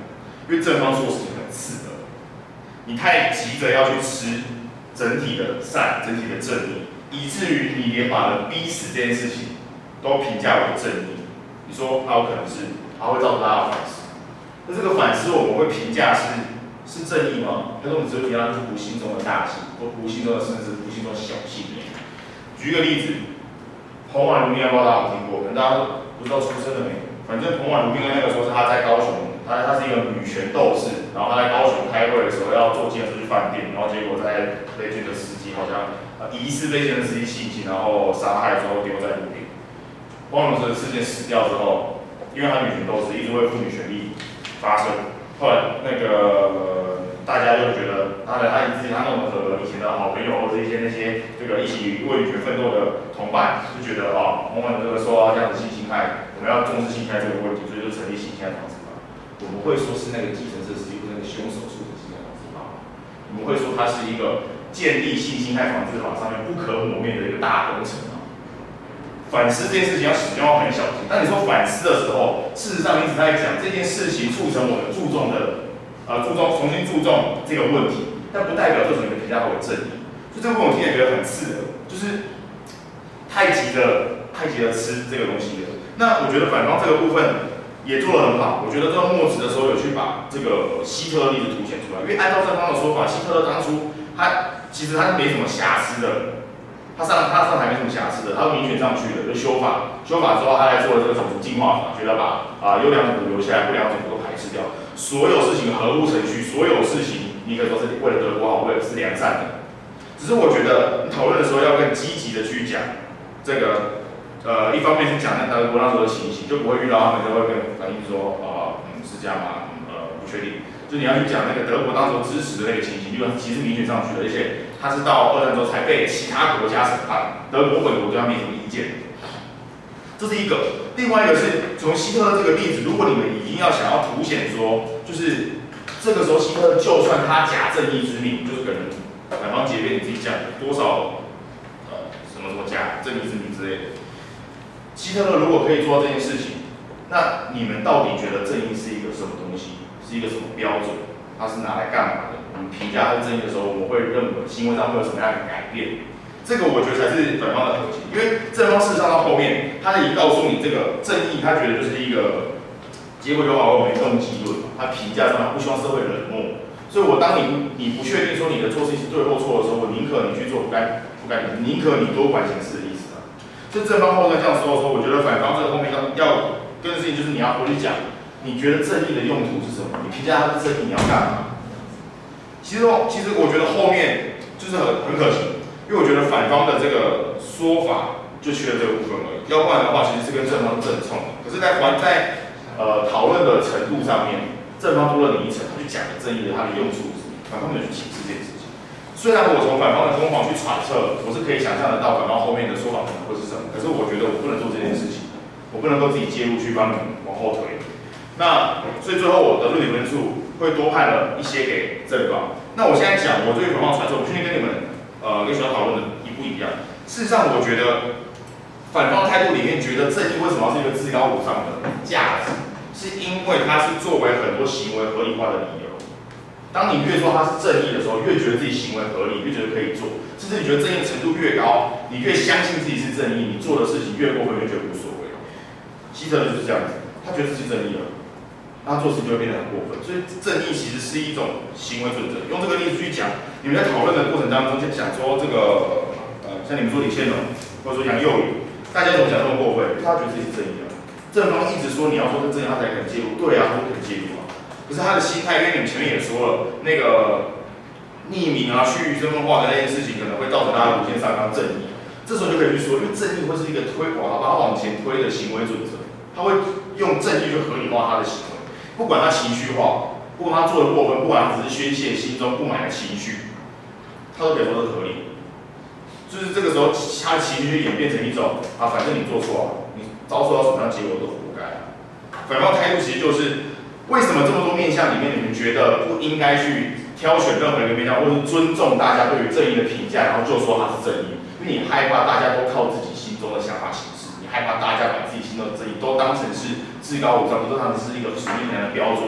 因为正方做事情很刺耳，你太急着要去吃整体的善、整体的正义，以至于你连把人逼死这件事情都评价为正义。你说它有可能是，它会造成大家反思。那这个反思我们会评价是是正义吗？还是我们只会评价是无形中的大忌，或无形中的甚至无形中的小气？举一个例子，彭婉如命案，不知道大家有听过，可能大家都不知道出生了没？反正彭婉如命案那个时候是他在高雄，他他是一个女权斗士，然后他在高雄开会的时候要坐计程车去饭店，然后结果在被这个司机好像呃疑似被这个司机性侵，然后杀害之后丢在路边。彭婉如这个事件死掉之后，因为他女权斗士一直为妇女权利发声，后来那个大家就觉得他的他自己他弄和以前的好朋友或者一些那些这个一起为女权奋斗的同伴，就觉得哦，彭婉如这个受到这样的性侵害，我们要重视性侵害这个问题，所以就成立性侵害防治法。我们会说是那个计程车司机或那个凶手做的性侵害防治法，我们会说它是一个建立性侵害防治法上面不可磨灭的一个大工程啊。反思这件事情要使用要很小心，但你说反思的时候，事实上你一直在讲这件事情促成我们注重的，呃，注重重新注重这个问题，但不代表这种人评价为正义。所以这个部分我听起来觉得很刺耳，就是太急着太急着吃这个东西了。那我觉得反方这个部分也做得很好，我觉得在末职的时候有去把这个希特勒例子凸显出来，因为按照正方的说法，希特勒当初他其实他是没什么瑕疵的。他上他上台没什么瑕疵的，他是民选上去的，就修法，修法之后他来做了这个种族进化法，觉得把啊优良种族留下来，不良种族都排斥掉，所有事情合乎程序，所有事情你可以说是为了德国好，为了是良善的。只是我觉得你讨论的时候要更积极的去讲这个，呃，一方面是讲那德国那时候的情形，就不会遇到他们就会跟反映说，呃，嗯是这样吗？嗯呃不确定。就你要去讲那个德国当时支持的那个情形，因为其实民选上去的，而且他是到二战之后才被其他国家审判，德国本国对他没什么意见。这是一个，另外一个是从希特勒这个例子，如果你们已经要想要凸显说，就是这个时候希特勒就算他假正义之名，就是可能反方结辩你自己讲多少呃什么什么假正义之名之类的，希特勒如果可以做到这件事情，那你们到底觉得正义是一个什么东西？是一个什么标准？它是拿来干嘛的？我们评价它正义的时候，我们会认为行为上会有什么样的改变？这个我觉得才是反方的核心，因为正方事实上到后面，他已经告诉你这个正义，他觉得就是一个结果有把握没动机论嘛，他评价上他不希望社会冷漠，所以我当你你不确定说你的做事情是对或错的时候，我宁可你去做不该不该你，宁可你多管闲事的意思啊。就正方后面这样说的时候，我觉得反方这个后面要要跟的事情就是你要回去讲。你觉得正义的用途是什么？你评价它是正义，你要干嘛？其实，其实我觉得后面就是很很可惜，因为我觉得反方的这个说法就缺了这个部分而已。要不然的话，其实是跟正方是正冲的。可是在，在在呃讨论的程度上面，正方多了你一层，他去讲的正义的它的用处是什么，反方没有去启示这件事情。虽然我从反方的攻防去揣测，我是可以想象得到反方后面的说法可能会是什么，可是我觉得我不能做这件事情，我不能够自己介入去帮你们往后推。那所以最后我的论点分数会多判了一些给正方。那我现在讲我对于反方揣测，我确定跟你们呃跟学校讨论的一不一样。事实上，我觉得反方态度里面觉得正义为什么要是一个至高无上的价值，是因为它是作为很多行为合理化的理由。当你越说它是正义的时候，越觉得自己行为合理，越觉得可以做，甚至你觉得正义的程度越高，你越相信自己是正义，你做的事情越过分，越觉得无所谓。希特勒就是这样子，他觉得自己正义了。他做事就会变得很过分，所以正义其实是一种行为准则。用这个例子去讲，你们在讨论的过程当中，就讲说这个呃，像你们说李宪龙，或者说杨佑宇，大家怎么讲这么过分？因为他觉得自己是正义的。正方一直说你要说是正义，他才肯介入。对啊，他就肯介入啊。可是他的心态，因为你们前面也说了，那个匿名啊、去身份化的那件事情，可能会造成大家无限上纲正义。这时候就可以去说，因为正义会是一个推广，把它往前推的行为准则，他会用正义去合理化他的行为。不管他情绪化，不管他做的过分，不管他只是宣泄心中不满的情绪，他都可以说是合理。就是这个时候，他的情绪就演变成一种啊，反正你做错了，你遭受到什么样的结果都活该。反方态度其实就是，为什么这么多面向里面，你们觉得不应该去挑选任何一个面向，或是尊重大家对于正义的评价，然后就说他是正义，因为你害怕大家都靠自己心中的想法行事，你害怕大家把自己心中的正义都当成是至高无上，都当成是一个属于你的标准，就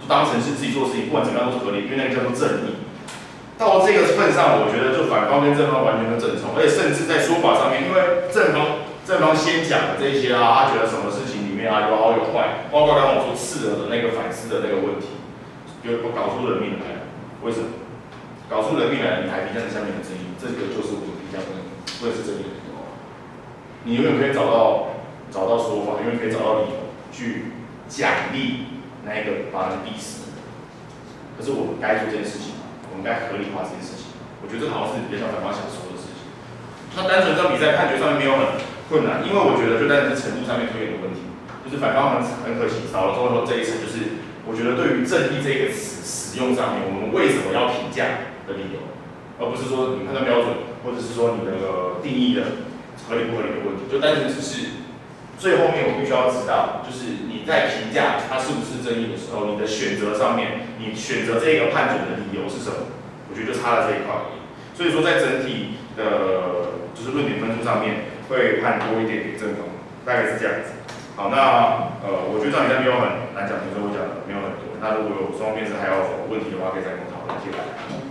当成是自己做的事情，不管怎么样都是合理，因为那个叫做正义。到这个份上，我觉得就反方跟正方完全的正冲，而且甚至在说法上面，因为正方正方先讲的这些啊，他觉得什么事情里面啊有好有坏，包括刚刚我说刺耳的那个反思的那个问题，就搞出人命来了。为什么？搞出人命来了，你还评价下面的正义，这个就是我的评价不能不能是正义的理由。你永远可以找到找到说法，永远可以找到理由去奖励那一个把人逼死的人。可是我们该做这件事情吗？我们该合理化这件事情吗？我觉得这好像是比较反方想说的事情。那单纯这比赛判决上面没有很困难，因为我觉得就单纯是程度上面推演的问题，就是反方很很可惜少了最后这一层，就是我觉得对于正义这个词使用上面，我们为什么要评价的理由，而不是说你判断标准，或者是说你的定义的合理不合理的问题，就单纯只是最后面我必须要知道，就是你在评价它是不是正义的时候，你的选择上面，你选择这个判决的理由是什么？我觉得就差了这一块而已。所以说在整体的，就是论点分数上面会判多一点给正方，大概是这样子。好，那呃，我觉得这场比赛没有很难讲，比如说我讲的没有很多。那如果有双方面是还有问题的话，可以再跟我讨论。谢谢大家。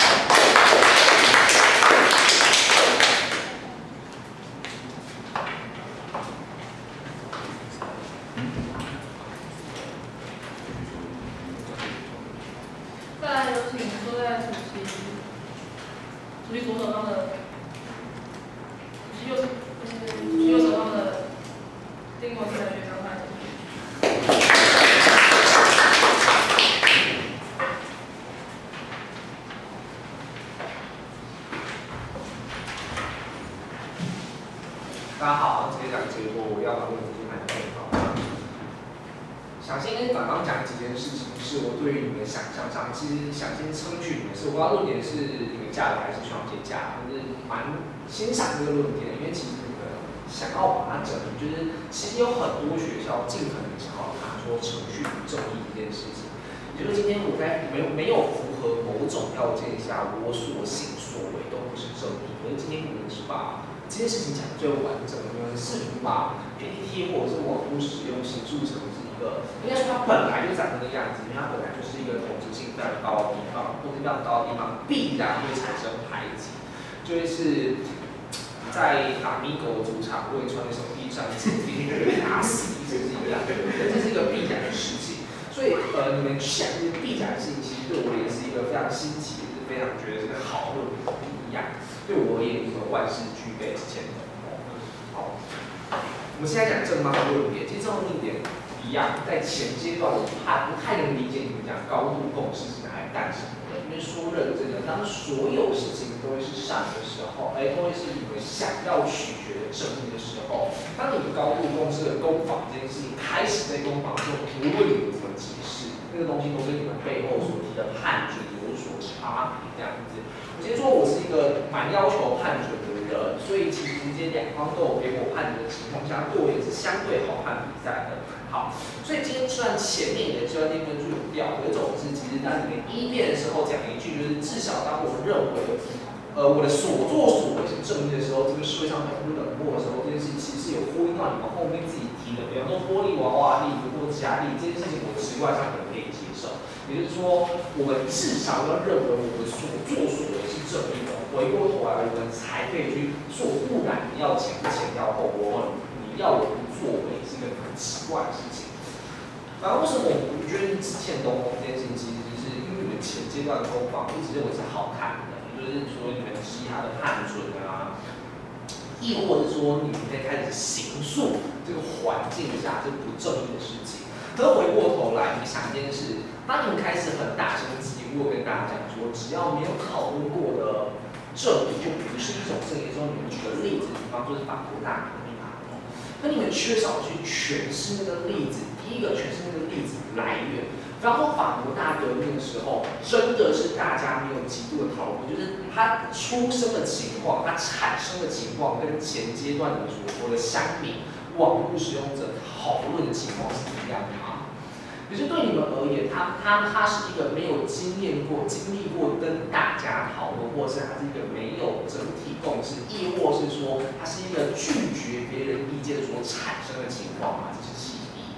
再来有请坐在主席主席左手方的，主席右手不是主席右手方的丁国志的学长派。 大家好，直接讲结果，我要把问题看得更好。想先跟反方讲几件事情，是我对于你们想象上，其实想先称许你们是，我不知道论点是你们架的还是双姐架，我是蛮欣赏这个论点，因为其实你们想要把它整理，就是其实有很多学校尽可能想要拿说程序不正义这件事情，也就是今天我在没有没有符合某种要件下，我所行所为都不是正义，可是今天我们是把这件事情讲得最完整，我们试图把 P T T 或者是网络使用形塑成是一个，应该说它本来就长那个样子，因为它本来就是一个统治性非常高的地方，或者非常高的地方必然会产生排挤，就会是在打米狗主场会穿手臂上紧逼被打死，这是一样的，这是一个必然的事情。所以呃，你们想这个必然性，其实对我也是一个非常新奇，也是非常觉得这个好论不一样。对我而言，一个万事俱备之前的好，我们现在讲正方的论点，其实正方论点一样，在前阶段我还不太能理解你们讲高度共识是哪来诞生的，因为说认真的，当所有事情都会是善的时候，哎，都会是你们想要取决的正义的时候，当你们高度共识的攻防这件事情开始在攻防的时候，无论你们怎么解释，那个东西都跟你们背后所提的判决有所差别，这样子。我先说，我是一个蛮要求判决的人，所以其实这些两方都有给我判决的情况下，对我也是相对好看比赛的。好，所以今天虽然前面的这段定分数有掉，有一种是其实当你们一辩的时候讲一句，就是至少当我们认为，呃，我的所作所为是正义的时候，这个社会上很不冷漠的时候，这件事情其实是有呼应到你们后面自己提的，比方说玻璃娃娃例子或其他例子，这件事情我直观上可能可以接受。也就是说，我们至少要认为我们所作所为是正义的，回过头来我们才可以去做。不然你要前不前要后，我你要我不作为是一个很奇怪的事情。然后为什么我不觉得之前东风这件事情，其实是因为你们前阶段的攻防一直认为是好看的，就是说你们质疑他的判准啊，亦或者说你们在开始形塑这个环境下这不正义的事情。可回过头来，你们想一件事。当你们开始很大声疾呼跟大家讲说，只要没有讨论过的正义就不是一种正义的时候，你们举个例子，比方说是法国大革命啊，那你们缺少去诠释那个例子，第一个诠释那个例子来源。比方说法国大革命的时候，真的是大家没有极度的讨论，就是它出生的情况，它产生的情况跟前阶段的所说的相比，网络使用者讨论的情况是一样的吗？可是对你们而言，他他他是一个没有经验过、经历过跟大家讨论，或是他是一个没有整体共识，亦或是说他是一个拒绝别人意见所产生的情况嘛？这是其一。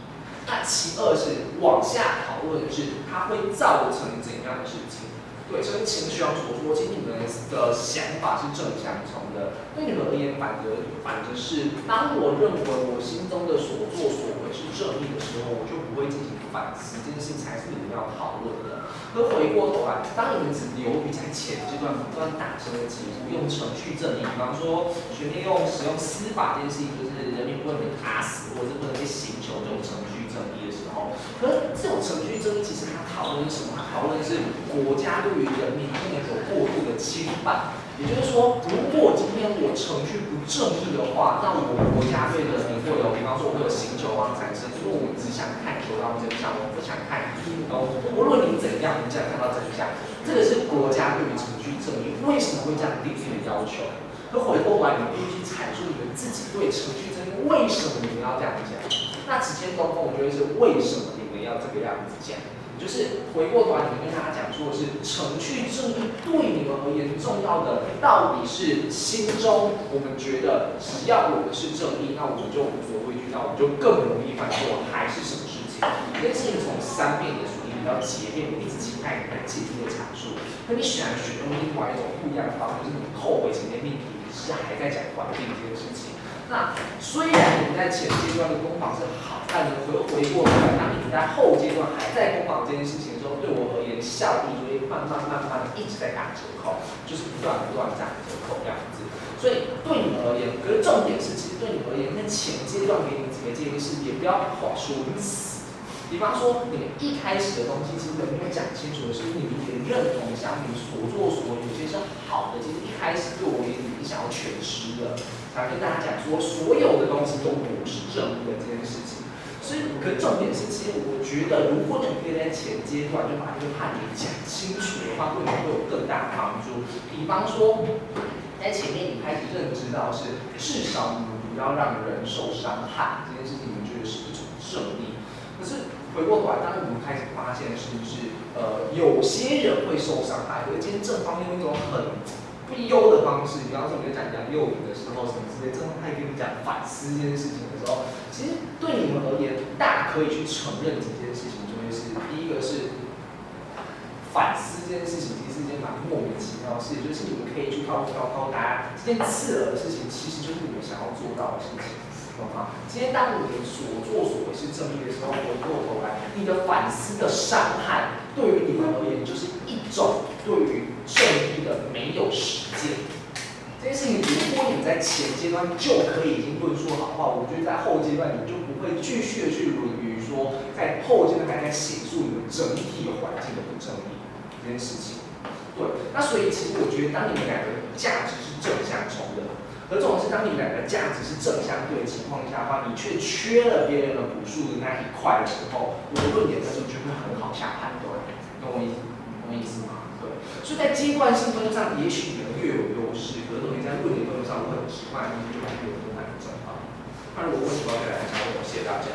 那其二是往下讨论的是它会造成怎样的事情。对，这跟情绪上所说，其实你们的想法是正相冲的。对你们而言，反着反着是，当我认为我心中的所作所为是正义的时候，我就不会进行反思，这件事情才是你们要讨论的。而回过头来，当你们只流于在前阶段不断打声的疾呼，用程序正义，比方说学妹用使用司法这件事情，就是人民不能被打死，或者是不能被刑求这种程序正义的时候，可是这种程序正义其实它讨论是什么？它讨论的是国家对于人民不能有过度的侵犯。也就是说，如果今天我程序不正义的话，那我国家对人民会有，比方说我会有刑求方产生。如果我只想看求到真相，我不想看，呃，无论你怎样，你只想看到真相，这个是国家对于程序正义为什么会这样定义的要求。那回过来，你必须去阐述你们自己对程序正义为什么你们要这样讲。那直接东风，我觉得是为什么你们要这个样子讲。就是回过头来，你们跟大家讲说的是程序正义对你们而言重要的，到底是心中我们觉得只要我们是正义，那我们就无所畏惧，那我们就更容易犯错，还是什么事情？这件事情从三面的属于比较截面，我一直期待你来解析的阐述。那你选然选用另外一种不一样的方式，就是你后悔前面命题，你是还在讲环境这件事情。那虽然你们在前阶段的攻防是好，但你回回过头来，当你们在后阶段还在攻防这件事情的时候，对我而言，效益就会慢慢慢慢的一直在打折扣，就是不断不断打折扣这样子。所以对你们而言，可是重点是，其实对你们而言，那前阶段给你们几个建议是，也不要话说你死。比方说，你们一开始的东西，其实没有讲清楚的是，你们也认同乡民所作所为有些是好的，其实一开始对我而言，你想要全失的。才跟大家讲说，所有的东西都不是正义的这件事情。所以，可重点是，其实我觉得，如果你可以在前阶段就把这个判决讲清楚的话，对你会有更大的帮助。比方说，在前面你开始认知到是，至少你们不要让人受伤害这件事情，你们觉得是一种正义。可是回过头来，当你们开始发现是不是，呃，有些人会受伤害，而今天正方用一种很不优的方式，比方说我们在讲杨佑宁的时候，什么之类，正方他跟你讲反思这件事情的时候，其实对你们而言，大可以去承认几件事情，就会是第一个是反思这件事情，其实是一件蛮莫名其妙的事情，就是你们可以去告诉告诉大家，这件刺耳的事情，其实就是你们想要做到的事情。啊，今天当你所作所为是正义的时候，回过头来，你的反思的伤害，对于你们而言，就是一种对于正义的没有实践。这件事情，如果你在前阶段就可以已经论述好的话，我觉得在后阶段你就不会继续的去论于说，在后阶段还在显述你们整体的环境的不正义这件事情。对，那所以其实我觉得，当你们两个价值是正相冲的。而这种是当你们两个价值是正相对的情况下的话，你却缺了别人的补述的那一块的时候，我的论点那时候就会很好下判断，懂我意思？懂我意思吗？对。所以在阶段性分上，也许你们略有优势，可是你在论点分上，我很直观的就会有很难的正方。那如果问题的话，再来加我，谢谢大家。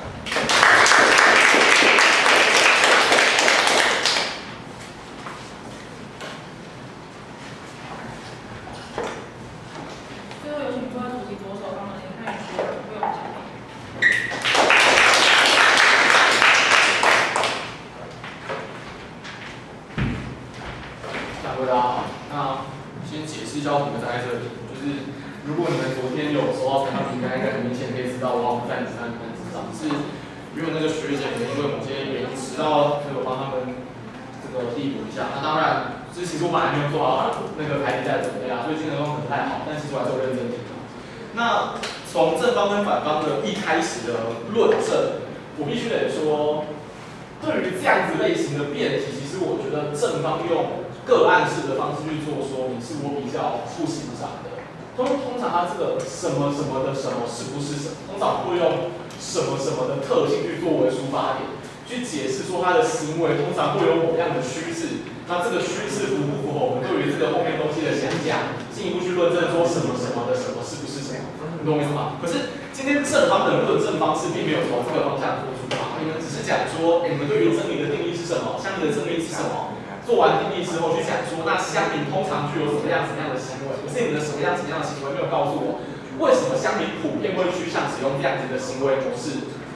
什么什么的什么是不是什么？通常会用什么什么的特性去作为出发点，去解释说他的行为通常会有某样的趋势。那这个趋势符不符合我们对于这个后面东西的想讲，进一步去论证说什么什么的什么是不是什么？你懂我意思吗？可是今天正方的论证方式并没有从这个方向做出发，你们只是讲说，你们对于正义的定义是什么？乡民的正义是什么？做完定义之后去讲说，那乡民通常具有什么样怎样的行为？可是你们的什么样怎样的行为没有告诉我。为什么乡民普遍会趋向使用这样子的行为模式？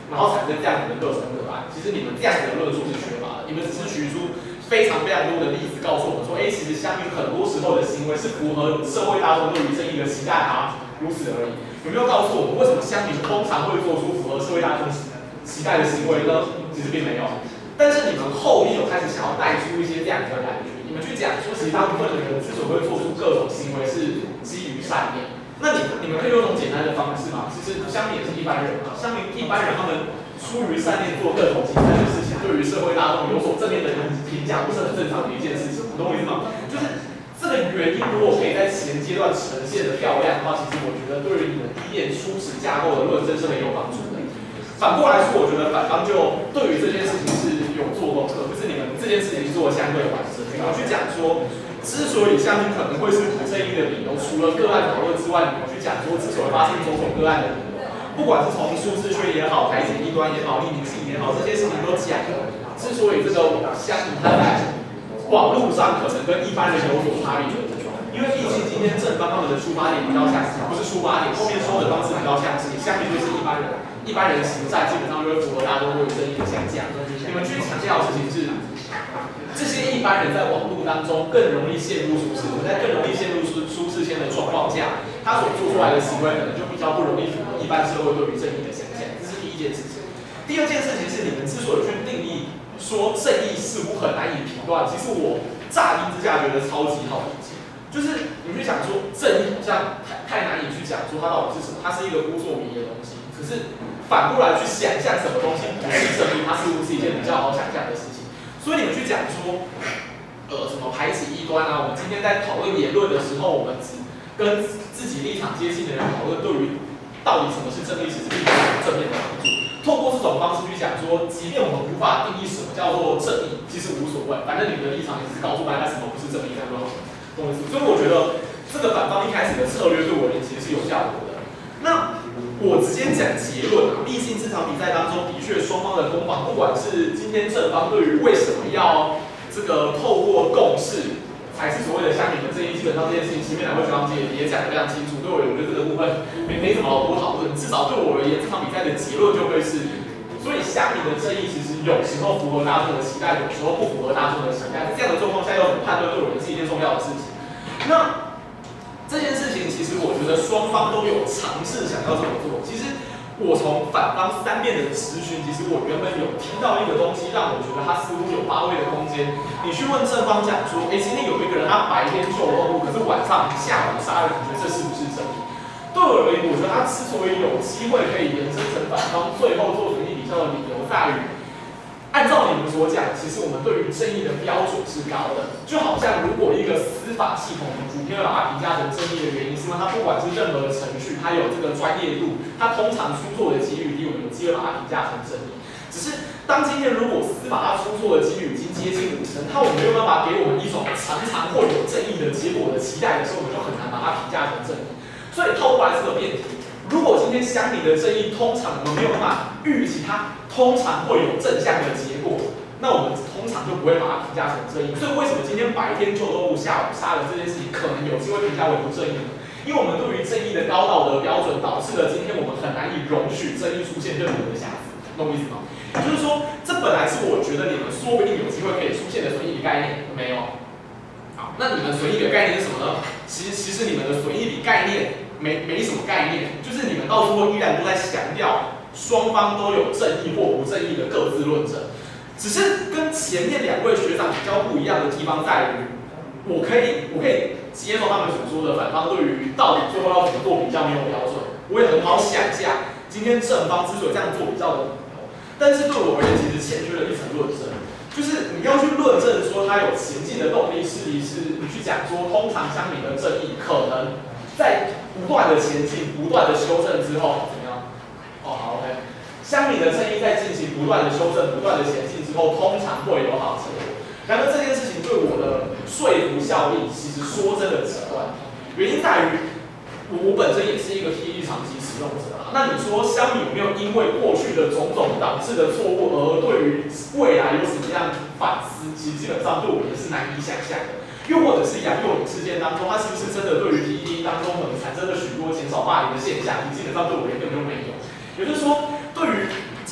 然后产生这样子的各种个案。其实你们这样子的论述是缺乏的，你们只是举出非常非常多的例子告诉我们说，哎，其实乡民很多时候的行为是符合社会大众对于正义的期待啊，如此而已。有没有告诉我们为什么乡民通常会做出符合社会大众期待的行为呢？其实并没有。但是你们后面有开始想要带出一些这样子的感觉，你们去讲说，其实大部分的人之所以会做出各种行为是基于善念。那你你们可以用一种简单的方式嘛？其实乡民也是一般人嘛，乡民一般人他们出于善念做各种其他的事情，对于社会大众有所正面的评价，不是很正常的一件事情，你懂我意思吗？就是这个原因如果可以在前阶段呈现的漂亮的话，其实我觉得对于你们第一遍初始架构的论证是很有帮助的。反过来说，我觉得反方就对于这件事情是有做功课，就是你们这件事情是做相对完整，你们去讲说。之所以乡民可能会是不正义的理由，除了个案讨论之外，你们去讲说之所以发生种种个案的理由，不管是从舒适圈也好，排解异端也好，匿名性也好，这些事情都讲了。之所以这个乡民他在网络上可能跟一般人有所差异，因为毕竟今天正方他们的出发点比较像是，不是出发点，后面说的方式比较像是，乡民就是一般人，一般人行善基本上就会符合大家都会有正义的想象。你们去强调的事情是。这些一般人在网络当中更容易陷入舒适，在更容易陷入舒舒适圈的状况下，他所做出来的行为可能就比较不容易符合一般社会对于正义的想象，这是第一件事情。第二件事情是你们之所以去定义说正义似乎很难以评断，其实我乍听之下觉得超级好理解，就是你去想说正义好像太太难以去讲说它到底是什么，它是一个扑朔迷离的东西，可是反过来去想象什么东西不是正义，它似乎是一件比较好想象的事情。所以你们去讲说，呃，什么排挤异端啊？我们今天在讨论言论的时候，我们只跟自己立场接近的人讨论，对于到底什么是正义，其实并没有正面的帮助。透过这种方式去讲说，即便我们无法定义什么叫做正义，其实无所谓，反正你们的立场也是告诉大家什么不是正义，那就好了，懂我意思？所以我觉得这个反方一开始的策略对我而言其实是有效果的。那我直接讲结论啊，毕竟这场比赛当中的确双方的攻防，不管是今天正方对于为什么要这个透过共识才是所谓的乡民的正义，基本上这件事情前面两位学长姐也讲得非常清楚，对我我觉得这个部分没没什么好多讨论，至少对我而言，这场比赛的结论就会是，所以乡民的正义其实有时候符合大众的期待，有时候不符合大众的期待，在这样的状况下要怎么判断，对我而言是一件重要的事情。那这件事情其实我觉得双方都有尝试想要这么做。其实我从反方三遍的质询，其实我原本有听到一个东西，让我觉得他似乎有发挥的空间。你去问正方讲说，哎，今天有一个人他白天救动物，可是晚上下午杀人，你觉得这是不是正义？对我而言，我觉得他之所以有机会可以延伸成反方最后做权益比较的理由在于。按照你们所讲，其实我们对于正义的标准是高的，就好像如果一个司法系统普遍会把它评价成正义的原因，是因为它不管是任何的程序，它有这个专业度，它通常出错的几率低，我们有机会把它评价成正义。只是当今天如果司法它出错的几率已经接近五成，它我们没有办法给我们一种常常会有正义的结果的期待的时候，我们就很难把它评价成正义。所以套过来这个辩题。如果今天乡民的正义通常我们没有办法预期它通常会有正向的结果，那我们通常就不会把它评价成正义。所以为什么今天白天救动物，下午杀人这件事情可能有机会评价为不正义呢？因为我们对于正义的高道德标准，导致了今天我们很难以容许正义出现任何的瑕疵，懂我意思吗？也就是说，这本来是我觉得你们说不定有机会可以出现的损益比概念，没有。好，那你们损益比概念是什么呢？其实其实你们的损益比概念。没没什么概念，就是你们到最后依然都在强调双方都有正义或不正义的各自论证，只是跟前面两位学长比较不一样的地方在于，我可以我可以接受他们所说的反方对于到底最后要怎么做比较没有标准，我也很好想象今天正方之所以这样做比较的理由，但是对我而言其实欠缺了一层论证，就是你要去论证说他有前进的动力，是你是你去讲说通常乡民的正义可能在不断的前进、不断的修正之后怎么样？哦，好 ，OK。乡民的正义在进行不断的修正、不断的前进之后，通常会有好结果。然而这件事情对我的说服效力，其实说真的极端。原因在于，我本身也是一个 P E 长期使用者啊。那你说乡民有没有因为过去的种种导致的错误，而对于未来有什么样反思？其实基本上对我也是难以想象的。又或者是杨佑宁事件当中，他是不是真的对于 P D 当中可能产生了许多减少霸凌的现象？基本上对我而言根本就没有。也就是说，对于这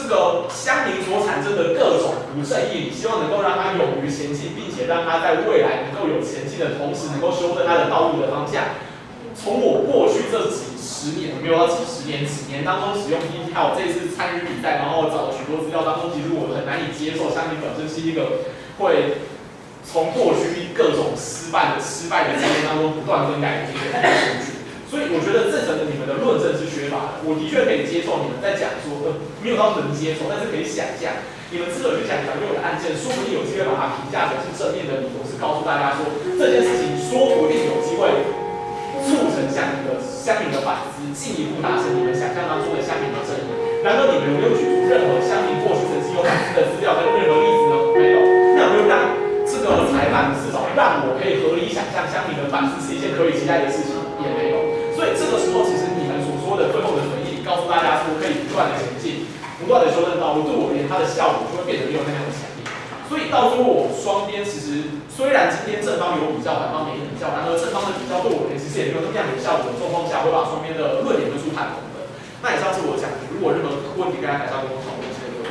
个乡民所产生的各种不正义，你希望能够让他勇于前进，并且让他在未来能够有前进的同时，能够修正他的道路的方向。从我过去这几十年，没有到几十年、几年当中使用 P P T， 还有这次参与比赛，然后找了许多资料当中，其实我很难以接受乡民本身是一个会从过去各种失败的失败的经验当中不断更改的这个数据。所以我觉得这层的你们的论证是缺乏的。我的确可以接受你们在讲说，呃，没有到能接受，但是可以想象，你们之所以去讲小六的案件，说不定有机会把它评价成是正面的理由，是告诉大家说这件事情说不定有机会促成乡民的乡民的反思，进一步达成你们想象当中的乡民的正义。然而你们有没有举出任何乡民过去曾经有反思的资料跟任何例子呢？没有。那有没有让这个裁判至少让我可以合理想象乡民的反思是一件可以期待的事情？也没有。所以这个时候，其实你们所说的最后的回应，告诉大家说可以不断的前进，不断的修正道路，对我而言，它的效果就会变得没有那样的强烈。所以到最后，我双边其实虽然今天正方有比较，反方没比较，然而正方的比较对我而言其实也没有那么样有效果的状况下，会把双边的论点都出坦同的。那以上是我讲的，如果有任何问题，大家还是要跟我讨论，谢谢各位。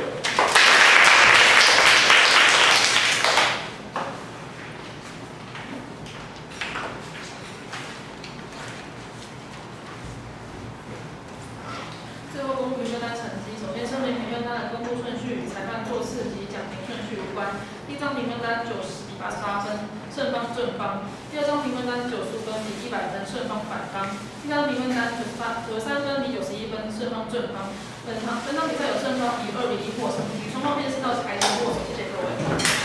最后公布评分单成绩，首先声明评分单的公布顺序与裁判座次及奖评顺序无关。第一张评分单九十比八十八分，胜方正方；第二张评分单九十分比一百分，胜方反方；第三张评分单九十八九十三分比九十一分，胜方正方。本场本场比赛有胜方以二比一获胜，与双方辩士到台前获胜，谢谢各位。